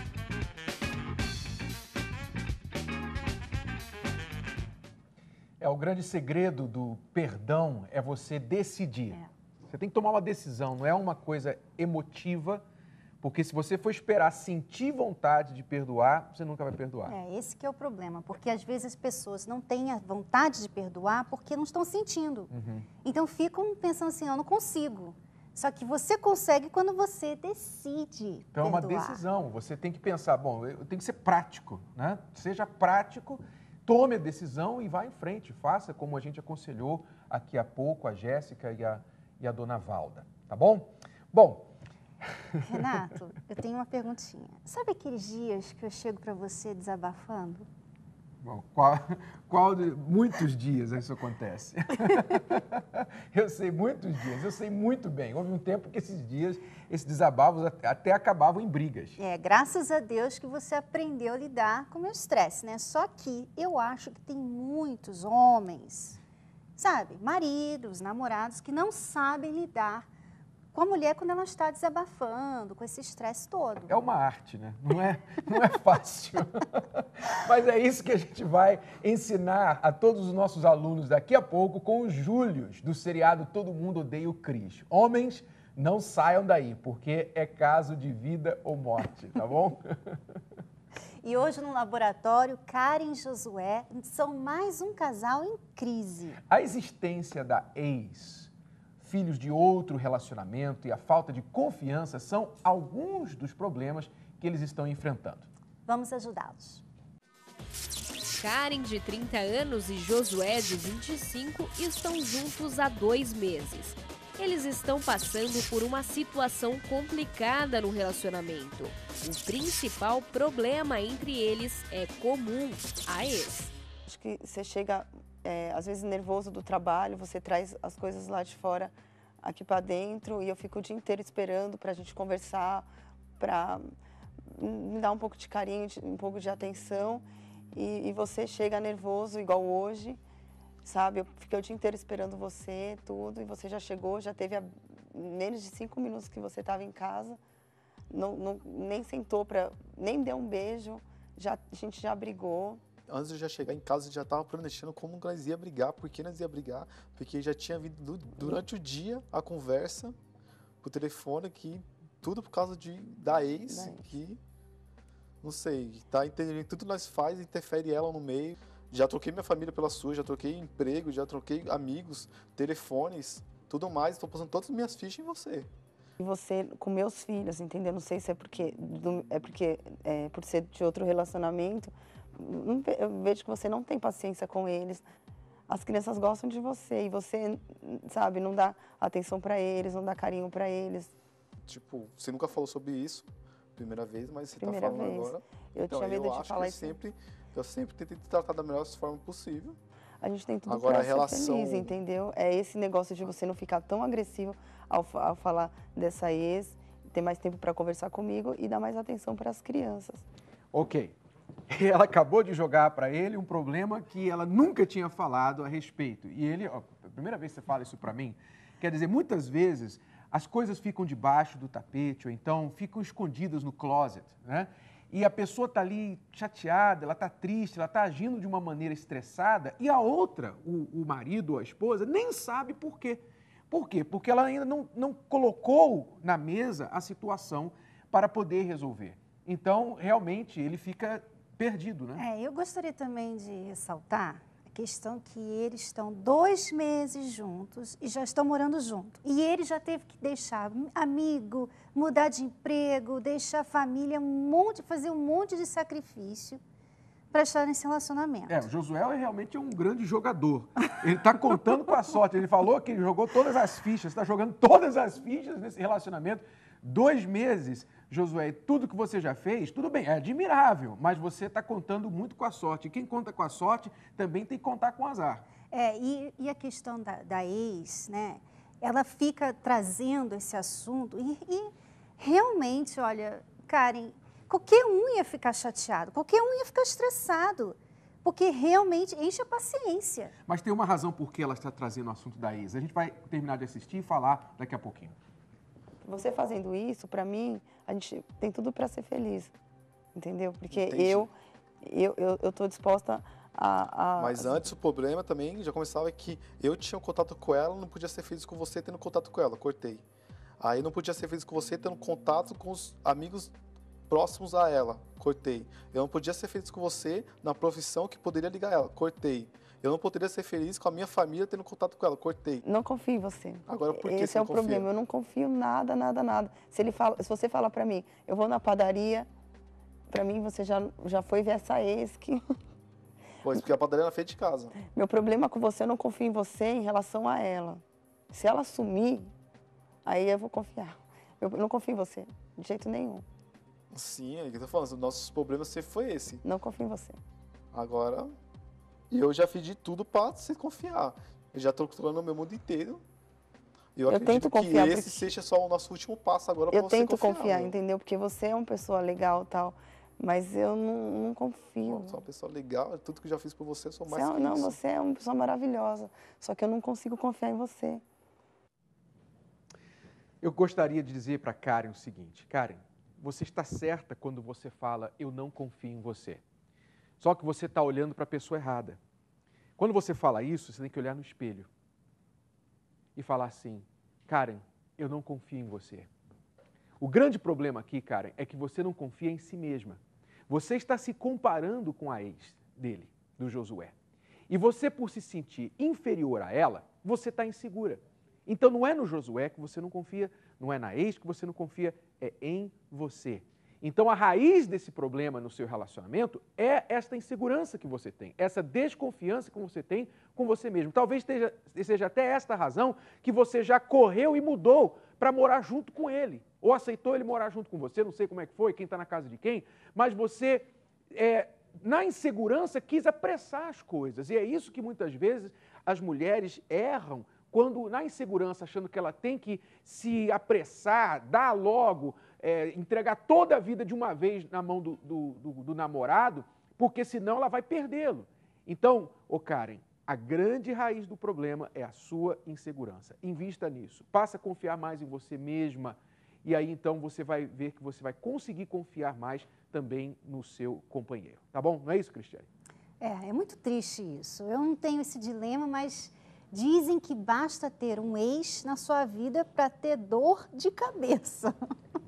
O grande segredo do perdão é você decidir. Você tem que tomar uma decisão, não é uma coisa emotiva, porque se você for esperar sentir vontade de perdoar, você nunca vai perdoar. Esse que é o problema, porque às vezes as pessoas não têm a vontade de perdoar porque não estão sentindo. Então ficam pensando assim, eu não consigo. Só que você consegue quando você decide Então perdoar. é uma decisão, você tem que pensar, bom, eu tenho que ser prático, né? Seja prático, tome a decisão e vá em frente, faça como a gente aconselhou aqui há pouco a Jéssica e a dona Valda, tá bom? Bom... Renato, eu tenho uma perguntinha. Sabe aqueles dias que eu chego para você desabafando? Bom, muitos dias isso acontece. Eu sei muitos dias, eu sei muito bem. Houve um tempo que esses dias, esses desabafos até acabavam em brigas. Graças a Deus que você aprendeu a lidar com o meu estresse, né? Só que eu acho que tem muitos homens, sabe, maridos, namorados, que não sabem lidar com a mulher quando ela está desabafando, com esse estresse todo. É uma arte, né? Não é fácil. Mas é isso que a gente vai ensinar a todos os nossos alunos daqui a pouco com os Júlios, do seriado Todo Mundo Odeia o Chris. Homens, não saiam daí, porque é caso de vida ou morte, tá bom? E hoje no laboratório, Karen e Josué são mais um casal em crise. A existência da ex, filhos de outro relacionamento e a falta de confiança são alguns dos problemas que eles estão enfrentando. Vamos ajudá-los. Karen, de 30 anos, e Josué, de 25, estão juntos há 2 meses. Eles estão passando por uma situação complicada no relacionamento. O principal problema entre eles é comum, a ex. Acho que você chega, às vezes, nervoso do trabalho, você traz as coisas lá de fora aqui para dentro e eu fico o dia inteiro esperando para a gente conversar, para me dar um pouco de carinho, um pouco de atenção e você chega nervoso igual hoje, sabe? Eu fiquei o dia inteiro esperando você, tudo, e você já chegou, já teve menos de 5 minutos que você estava em casa, nem sentou, nem deu um beijo, a gente já brigou. Antes de eu já chegar em casa, eu já estava planejando como nós ia brigar, por que nós ia brigar, porque já tinha vindo durante o dia a conversa por telefone que tudo por causa da ex, que, não sei, tá entendendo tudo que nós faz, interfere ela no meio. Já troquei minha família pela sua, já troquei emprego, já troquei amigos, telefones, tudo mais, estou posando todas as minhas fichas em você. E você com meus filhos, entendeu? Não sei se é porque por ser de outro relacionamento, eu vejo que você não tem paciência com eles. As crianças gostam de você e você, sabe, não dá atenção para eles, não dá carinho para eles. Tipo, você nunca falou sobre isso, primeira vez, mas você tá falando agora. Eu tinha medo de falar isso. Eu sempre tentei te tratar da melhor forma possível. A gente tem tudo agora, pra ser feliz, entendeu? É esse negócio de você não ficar tão agressivo ao falar dessa ex, ter mais tempo para conversar comigo e dar mais atenção para as crianças. Ok. Ela acabou de jogar para ele um problema que ela nunca tinha falado a respeito. E ele, ó, a primeira vez que você fala isso para mim, quer dizer, muitas vezes as coisas ficam debaixo do tapete ou então ficam escondidas no closet, né? E a pessoa está ali chateada, ela está triste, ela está agindo de uma maneira estressada e a outra, o marido ou a esposa, nem sabe por quê. Por quê? Porque ela ainda não colocou na mesa a situação para poder resolver. Então, realmente, ele fica perdido, né? Eu gostaria também de ressaltar a questão que eles estão 2 meses juntos e já estão morando juntos. E ele já teve que deixar amigo, mudar de emprego, deixar a família, fazer um monte de sacrifício para estar nesse relacionamento. O Josué realmente é um grande jogador. Ele está contando com a sorte. Ele falou que ele jogou todas as fichas, está jogando todas as fichas nesse relacionamento. 2 meses, Josué, tudo que você já fez, tudo bem, é admirável, mas você está contando muito com a sorte. E quem conta com a sorte também tem que contar com o azar. E a questão da ex, né? Ela fica trazendo esse assunto e realmente, olha, Karen, qualquer um ia ficar chateado, qualquer um ia ficar estressado, porque realmente enche a paciência. Mas tem uma razão por que ela está trazendo o assunto da ex. A gente vai terminar de assistir e falar daqui a pouquinho. Você fazendo isso, para mim, a gente tem tudo para ser feliz, entendeu? Porque Entendi. eu tô disposta a... Mas antes o problema também já começava que eu tinha um contato com ela, não podia ser feliz com você tendo contato com ela, cortei. Aí não podia ser feliz com você tendo contato com os amigos próximos a ela, cortei. Eu não podia ser feliz com você na profissão que poderia ligar ela, cortei. Eu não poderia ser feliz com a minha família tendo contato com ela, cortei. Não confio em você. Agora, por que Esse você é não o problema, confia? eu não confio nada. Se você fala para mim, eu vou na padaria, para mim você já foi ver essa ex que... Pois, porque a padaria é na frente de casa. Meu problema com você, eu não confio em você em relação a ela. Se ela sumir, aí eu vou confiar. Eu não confio em você, de jeito nenhum. Sim, é o que eu tô falando, os nossos problemas sempre foi esse. Não confio em você. Agora... E eu já fiz de tudo para você confiar. Eu já estou controlando o meu mundo inteiro. E eu acredito que esse seja só o nosso último passo agora para você confiar. Eu tento confiar, entendeu? Porque você é uma pessoa legal e tal, mas eu não confio. Você é uma pessoa legal, tudo que eu já fiz por você, eu sou mais que Não, isso. você é uma pessoa maravilhosa, só que eu não consigo confiar em você. Eu gostaria de dizer para Karen o seguinte, Karen, você está certa quando você fala eu não confio em você. Só que você está olhando para a pessoa errada. Quando você fala isso, você tem que olhar no espelho e falar assim, Karen, eu não confio em você. O grande problema aqui, Karen, é que você não confia em si mesma. Você está se comparando com a ex dele, do Josué. E você, por se sentir inferior a ela, você está insegura. Então não é no Josué que você não confia, não é na ex que você não confia, é em você. Então, a raiz desse problema no seu relacionamento é esta insegurança que você tem, essa desconfiança que você tem com você mesmo. Talvez seja até esta razão que você já correu e mudou para morar junto com ele, ou aceitou ele morar junto com você, não sei como é que foi, quem está na casa de quem, mas você, na insegurança, quis apressar as coisas. E é isso que muitas vezes as mulheres erram, quando na insegurança, achando que ela tem que se apressar, dar logo, entregar toda a vida de uma vez na mão do namorado, porque senão ela vai perdê-lo. Então, Karen, a grande raiz do problema é a sua insegurança. Invista nisso. Passe a confiar mais em você mesma e aí então você vai ver que você vai conseguir confiar mais também no seu companheiro. Tá bom? Não é isso, Cristiane? É muito triste isso. Eu não tenho esse dilema, mas dizem que basta ter um ex na sua vida para ter dor de cabeça.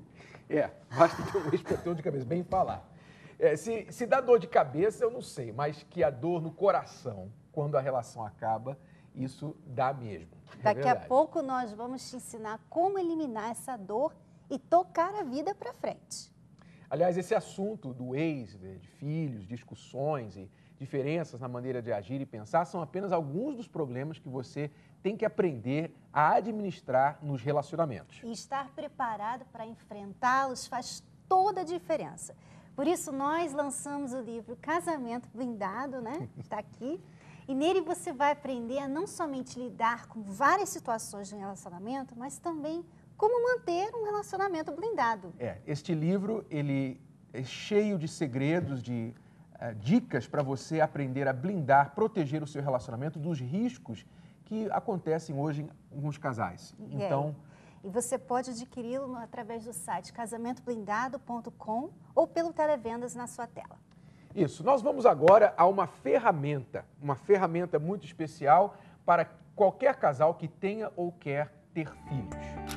Basta ter um ex para ter dor de cabeça, bem falar. Se dá dor de cabeça, eu não sei, mas que a dor no coração, quando a relação acaba, isso dá mesmo. Daqui a pouco nós vamos te ensinar como eliminar essa dor e tocar a vida para frente. Aliás, esse assunto do ex, de filhos, discussões e diferenças na maneira de agir e pensar são apenas alguns dos problemas que você tem que aprender a administrar nos relacionamentos. E estar preparado para enfrentá-los faz toda a diferença. Por isso, nós lançamos o livro Casamento Blindado, né? Está aqui. E nele você vai aprender a não somente lidar com várias situações de relacionamento, mas também como manter um relacionamento blindado. Este livro, ele é cheio de segredos, de dicas para você aprender a blindar, proteger o seu relacionamento dos riscos que acontecem hoje em alguns casais. Então, e você pode adquiri-lo através do site casamentoblindado.com ou pelo televendas na sua tela. Isso. Nós vamos agora a uma ferramenta muito especial para qualquer casal que tenha ou quer ter filhos.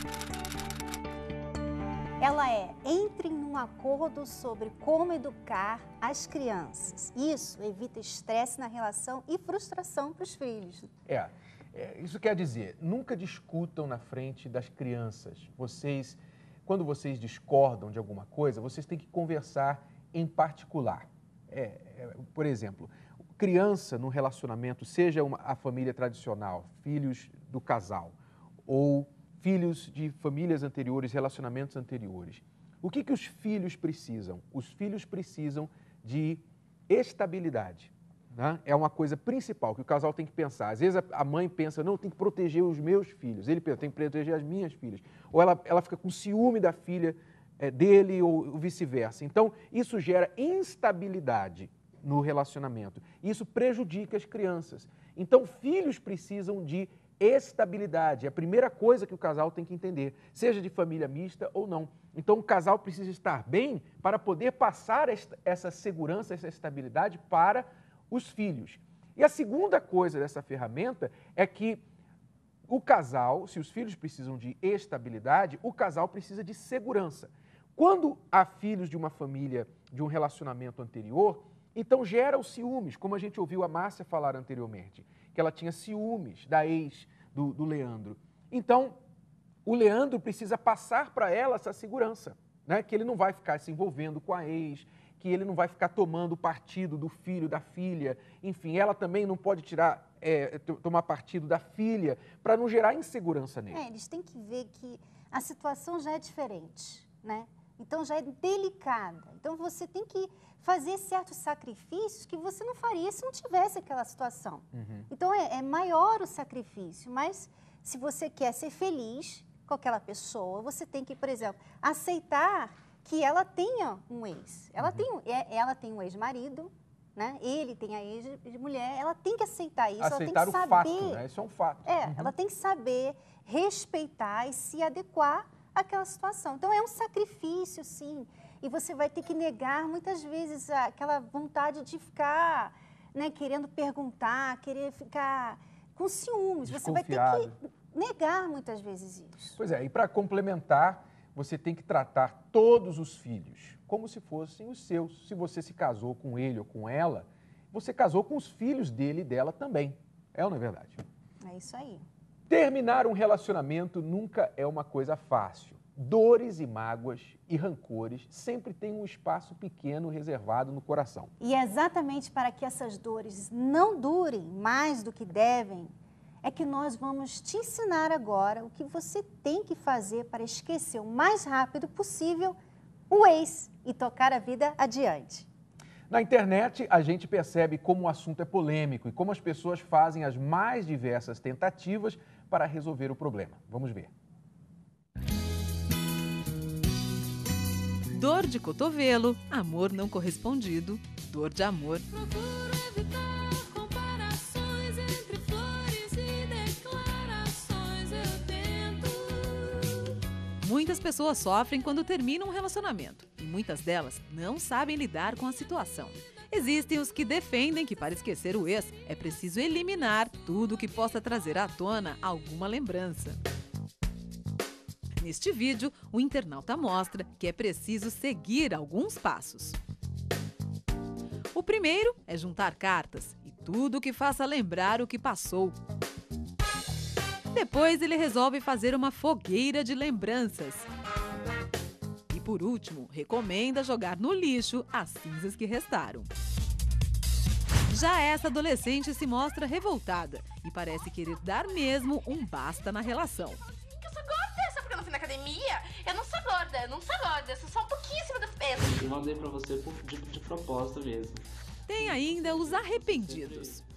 Ela é: entrem num acordo sobre como educar as crianças. Isso evita estresse na relação e frustração para os filhos. Isso quer dizer, nunca discutam na frente das crianças. Quando vocês discordam de alguma coisa, vocês têm que conversar em particular. Por exemplo, criança no relacionamento, seja a família tradicional, filhos do casal, ou filhos de famílias anteriores, relacionamentos anteriores. O que os filhos precisam? Os filhos precisam de estabilidade. Né? É uma coisa principal que o casal tem que pensar. Às vezes a mãe pensa, não, eu tenho que proteger os meus filhos. Ele pensa, tem que proteger as minhas filhas. Ou ela fica com ciúme da filha dele ou vice-versa. Então, isso gera instabilidade no relacionamento. Isso prejudica as crianças. Então, filhos precisam de estabilidade. É a primeira coisa que o casal tem que entender, seja de família mista ou não. Então, o casal precisa estar bem para poder passar essa segurança, essa estabilidade para os filhos. E a segunda coisa dessa ferramenta é que o casal, se os filhos precisam de estabilidade, o casal precisa de segurança. Quando há filhos de uma família, de um relacionamento anterior, então gera os ciúmes, como a gente ouviu a Márcia falar anteriormente, que ela tinha ciúmes da ex do Leandro. Então, o Leandro precisa passar para ela essa segurança, né? Que ele não vai ficar se envolvendo com a ex, que ele não vai ficar tomando partido do filho, da filha. Enfim, ela também não pode tomar partido da filha, para não gerar insegurança nele. Eles têm que ver que a situação já é diferente, né? Então já é delicada. Então você tem que fazer certos sacrifícios que você não faria se não tivesse aquela situação. Então é maior o sacrifício, mas se você quer ser feliz com aquela pessoa, você tem que, por exemplo, aceitar que ela tenha um ex. Ela tem um ex-marido, né? Ele tem a ex-mulher, ela tem que aceitar isso. Aceitar ela tem que o fato, né? Isso é um fato. Ela tem que saber respeitar e se adequar àquela situação. Então é um sacrifício, sim. E você vai ter que negar muitas vezes aquela vontade de ficar, né, querendo perguntar, querer ficar com ciúmes. Você vai ter que negar muitas vezes isso. Pois é, e para complementar, você tem que tratar todos os filhos como se fossem os seus. Se você se casou com ele ou com ela, você casou com os filhos dele e dela também. É ou não é verdade? É isso aí. Terminar um relacionamento nunca é uma coisa fácil. Dores e mágoas e rancores sempre têm um espaço pequeno reservado no coração. E é exatamente para que essas dores não durem mais do que devem, é que nós vamos te ensinar agora o que você tem que fazer para esquecer o mais rápido possível o ex e tocar a vida adiante. Na internet, a gente percebe como o assunto é polêmico e como as pessoas fazem as mais diversas tentativas para resolver o problema. Vamos ver. Dor de cotovelo, amor não correspondido, dor de amor. Muitas pessoas sofrem quando terminam um relacionamento e muitas delas não sabem lidar com a situação. Existem os que defendem que para esquecer o ex é preciso eliminar tudo que possa trazer à tona alguma lembrança. Neste vídeo, o internauta mostra que é preciso seguir alguns passos. O primeiro é juntar cartas e tudo que faça lembrar o que passou. Depois ele resolve fazer uma fogueira de lembranças. E por último, recomenda jogar no lixo as cinzas que restaram. Já essa adolescente se mostra revoltada e parece querer dar mesmo um basta na relação. Eu sou gorda, só porque eu não fui na academia? Eu não sou gorda, eu sou só um pouquinho acima do peso. Eu mandei pra você de propósito mesmo. Tem ainda os arrependidos.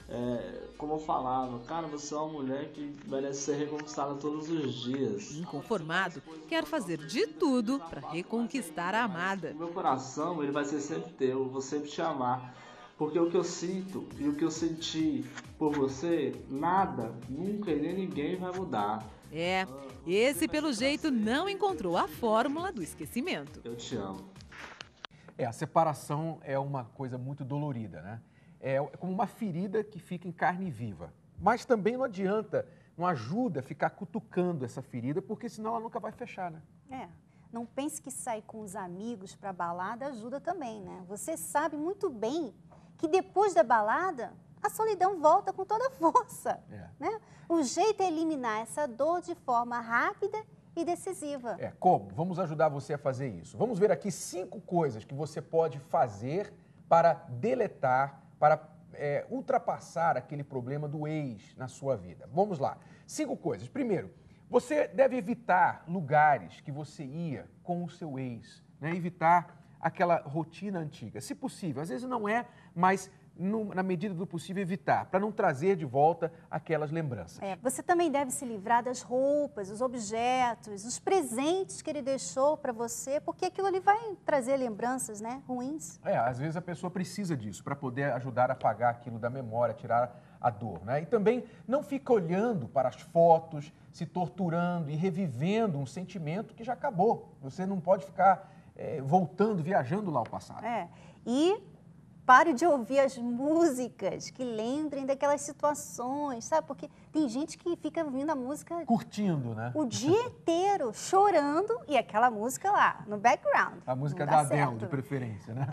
como eu falava, cara, você é uma mulher que merece ser reconquistada todos os dias. Inconformado, quer fazer de tudo para reconquistar a amada. O meu coração, ele vai ser sempre teu, eu vou sempre te amar. Porque o que eu sinto e o que eu senti por você, nada, nunca e nem ninguém vai mudar. Esse pelo jeito não encontrou a fórmula do esquecimento. Eu te amo. A separação é uma coisa muito dolorida, né? É como uma ferida que fica em carne viva. Mas também não adianta, não ajuda ficar cutucando essa ferida, porque senão ela nunca vai fechar, né? Não pense que sair com os amigos para balada ajuda também, né? Você sabe muito bem que depois da balada, a solidão volta com toda a força, né? O jeito é eliminar essa dor de forma rápida e decisiva. Como? Vamos ajudar você a fazer isso. Vamos ver aqui 5 coisas que você pode fazer para deletar, para ultrapassar aquele problema do ex na sua vida. Vamos lá. 5 coisas. Primeiro, você deve evitar lugares que você ia com o seu ex, né? Evitar aquela rotina antiga. Se possível, às vezes não é, mas na medida do possível evitar, para não trazer de volta aquelas lembranças. Você também deve se livrar das roupas, os objetos, os presentes que ele deixou para você, porque aquilo ali vai trazer lembranças, né, ruins. Às vezes a pessoa precisa disso para poder ajudar a apagar aquilo da memória, tirar a dor, né? E também não fica olhando para as fotos, se torturando e revivendo um sentimento que já acabou. Você não pode ficar voltando, viajando lá ao passado. E pare de ouvir as músicas que lembrem daquelas situações, sabe? Porque tem gente que fica ouvindo a música... curtindo, né? O dia inteiro, chorando, e aquela música lá, no background. A música da Adele, de preferência, né?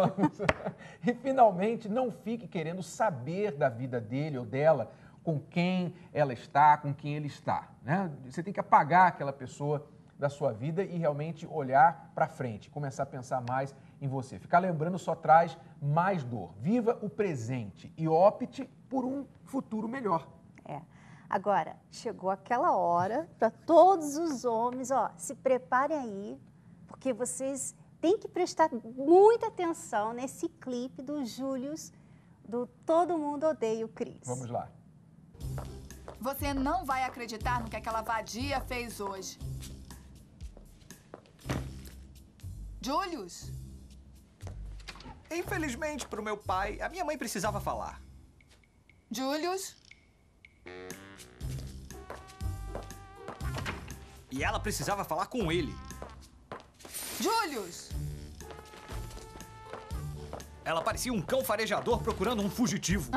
E, finalmente, não fique querendo saber da vida dele ou dela, com quem ela está, com quem ele está, né? Você tem que apagar aquela pessoa da sua vida e realmente olhar para frente, começar a pensar mais em você. Ficar lembrando só traz mais dor. Viva o presente e opte por um futuro melhor. Agora, chegou aquela hora para todos os homens, se preparem aí, porque vocês têm que prestar muita atenção nesse clipe do Július, do Todo Mundo Odeia o Chris. Vamos lá. Você não vai acreditar no que aquela vadia fez hoje. Július? Infelizmente, para o meu pai, a minha mãe precisava falar. Július? E ela precisava falar com ele. Július! Ela parecia um cão farejador procurando um fugitivo.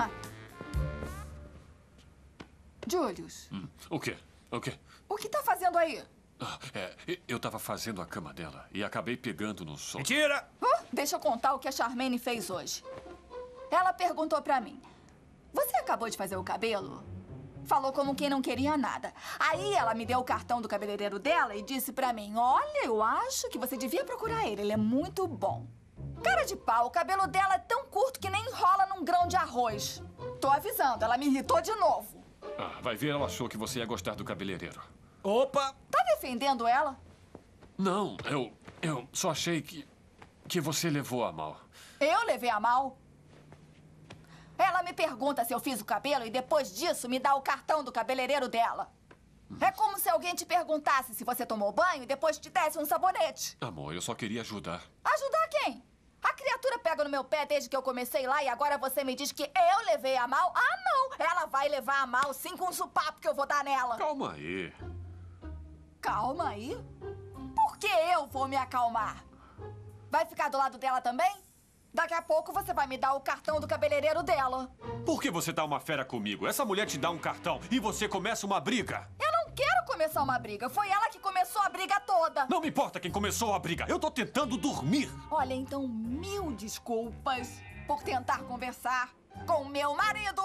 Július? O quê? O quê? O que tá fazendo aí? Eu tava fazendo a cama dela e acabei pegando no sol. Mentira! Deixa eu contar o que a Charmaine fez hoje. Ela perguntou pra mim, você acabou de fazer o cabelo? Falou como quem não queria nada. Aí ela me deu o cartão do cabeleireiro dela e disse pra mim, olha, eu acho que você devia procurar ele é muito bom. Cara de pau, o cabelo dela é tão curto que nem enrola num grão de arroz. Tô avisando, ela me irritou de novo. Vai ver, ela achou que você ia gostar do cabeleireiro. Opa! Tá defendendo ela? Não, eu só achei que você levou a mal. Eu levei a mal? Ela me pergunta se eu fiz o cabelo e depois disso me dá o cartão do cabeleireiro dela. É como se alguém te perguntasse se você tomou banho e depois te desse um sabonete. Amor, eu só queria ajudar. Ajudar quem? A criatura pega no meu pé desde que eu comecei lá e agora você me diz que eu levei a mal? Ah, não! Ela vai levar a mal sim com o supapo que eu vou dar nela. Calma aí. Calma aí? Por que eu vou me acalmar? Vai ficar do lado dela também? Daqui a pouco você vai me dar o cartão do cabeleireiro dela. Por que você tá uma fera comigo? Essa mulher te dá um cartão e você começa uma briga. Eu não quero começar uma briga. Foi ela que começou a briga toda. Não me importa quem começou a briga. Eu tô tentando dormir. Olha, então, 1000 desculpas por tentar conversar com meu marido.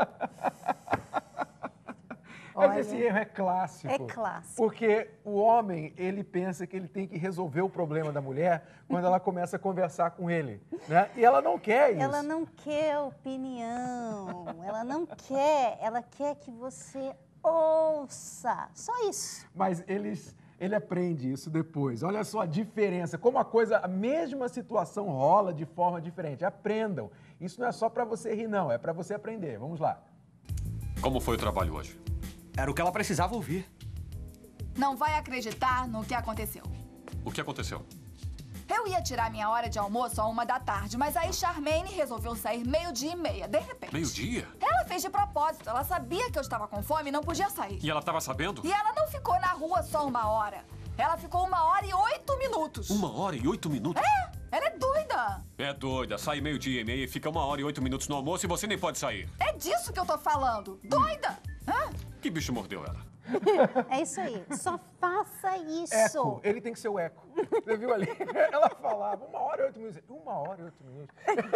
Mas esse erro é clássico. É clássico. Porque o homem, ele pensa que ele tem que resolver o problema da mulher quando ela começa a conversar com ele, né? E ela não quer isso. Ela não quer opinião, ela não quer, ela quer que você ouça, só isso. Mas eles Ele aprende isso depois. Olha só a diferença, como a mesma situação rola de forma diferente. Aprendam. Isso não é só para você rir, não. É para você aprender. Vamos lá. Como foi o trabalho hoje? Era o que ela precisava ouvir. Não vai acreditar no que aconteceu. O que aconteceu? Eu ia tirar minha hora de almoço à 1h, mas aí Charmaine resolveu sair 12h30, de repente. Meio-dia? Ela fez de propósito. Ela sabia que eu estava com fome e não podia sair. E ela estava sabendo? E ela não ficou na rua só 1 hora. Ela ficou 1h08. 1h08? Ela é doida. É doida. Sai 12h30 e fica 1h08 no almoço e você nem pode sair. É disso que eu tô falando. Doida. Que bicho mordeu ela? É isso aí. Só faça isso. Eco. Ele tem que ser o eco. Você viu ali? Ela falava 1h08. 1h08.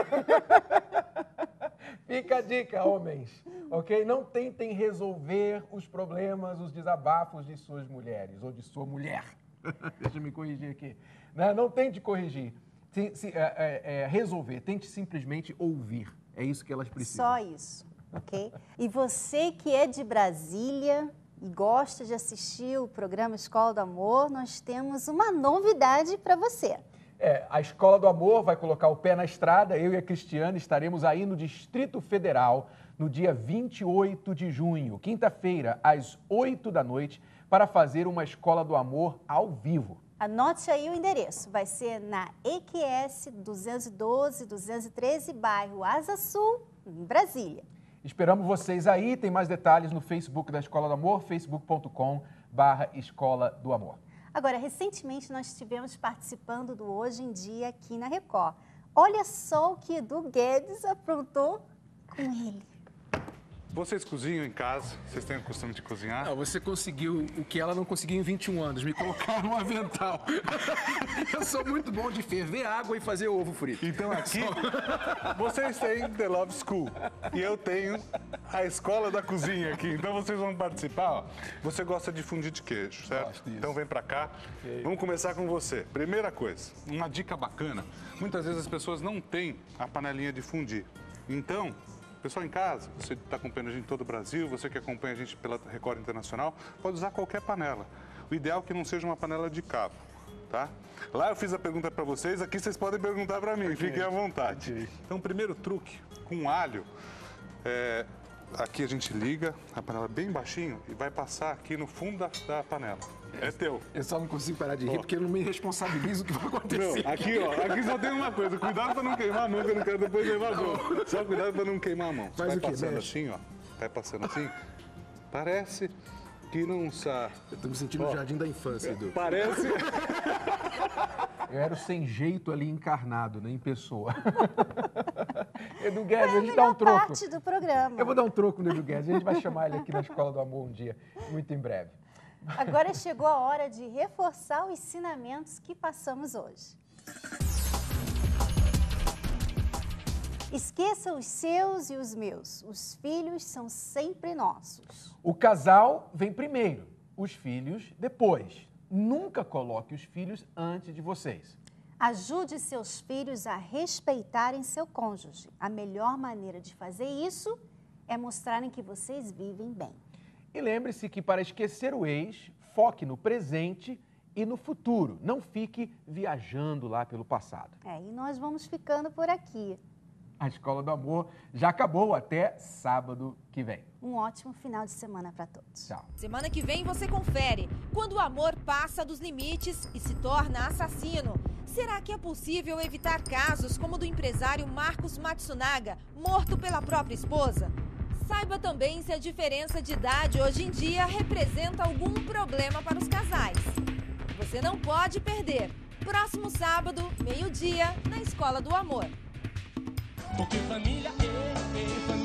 Fica a dica, homens. Ok? Não tentem resolver os problemas, os desabafos de suas mulheres ou de sua mulher. Deixa eu me corrigir aqui. Não tente corrigir. Resolver. Tente simplesmente ouvir. É isso que elas precisam. Só isso. Ok? E você que é de Brasília e gosta de assistir o programa Escola do Amor, nós temos uma novidade para você. A Escola do Amor vai colocar o pé na estrada. Eu e a Cristiane estaremos aí no Distrito Federal no dia 28 de junho, quinta-feira, às 8 da noite, para fazer uma Escola do Amor ao vivo. Anote aí o endereço. Vai ser na EQS 212-213, bairro Asa Sul, em Brasília. Esperamos vocês aí. Tem mais detalhes no Facebook da Escola do Amor, facebook.com/Escola do Amor. Agora, recentemente nós estivemos participando do Hoje em Dia aqui na Record. Olha só o que Edu Guedes aprontou com ele. Vocês cozinham em casa? Vocês têm o costume de cozinhar? Não, você conseguiu o que ela não conseguiu em 21 anos, me colocar no avental. Eu sou muito bom de ferver água e fazer ovo frito. Então aqui, vocês têm The Love School e eu tenho a Escola da Cozinha aqui. Então vocês vão participar. Ó. Você gosta de fundir de queijo, certo? Gosto disso. Então vem pra cá. Okay. Vamos começar com você. Primeira coisa, uma dica bacana. Muitas vezes as pessoas não têm a panelinha de fundir. Então, pessoal em casa, você está acompanhando a gente em todo o Brasil, você que acompanha a gente pela Record Internacional, pode usar qualquer panela. O ideal é que não seja uma panela de cabo, tá? Lá eu fiz a pergunta para vocês, aqui vocês podem perguntar para mim, fiquem à vontade. Então, o primeiro truque, com alho, aqui a gente liga a panela bem baixinho e vai passar aqui no fundo da panela. É teu. Eu só não consigo parar de rir porque eu não me responsabilizo o que vai acontecer. Não, aqui só tem uma coisa, cuidado pra não queimar a mão, que eu não quero depois levar a mão. Só cuidado pra não queimar a mão. Faz o quê? Vai passando assim, ó. Vai passando assim. Parece que não sabe. Eu tô me sentindo no jardim da infância, Edu. Parece. Eu era o sem jeito ali encarnado, né, em pessoa. Edu Guedes, a gente dá um troco. Parte do programa. Eu vou dar um troco no Edu Guedes, a gente vai chamar ele aqui na Escola do Amor um dia, muito em breve. Agora chegou a hora de reforçar os ensinamentos que passamos hoje. Esqueça os seus e os meus. Os filhos são sempre nossos. O casal vem primeiro, os filhos depois. Nunca coloque os filhos antes de vocês. Ajude seus filhos a respeitarem seu cônjuge. A melhor maneira de fazer isso é mostrarem que vocês vivem bem. E lembre-se que para esquecer o ex, foque no presente e no futuro. Não fique viajando lá pelo passado. E nós vamos ficando por aqui. A Escola do Amor já acabou, até sábado que vem. Um ótimo final de semana para todos. Tchau. Semana que vem você confere quando o amor passa dos limites e se torna assassino. Será que é possível evitar casos como o do empresário Marcos Matsunaga, morto pela própria esposa? Saiba também se a diferença de idade hoje em dia representa algum problema para os casais. Você não pode perder. Próximo sábado, meio-dia, na Escola do Amor. Porque família é família.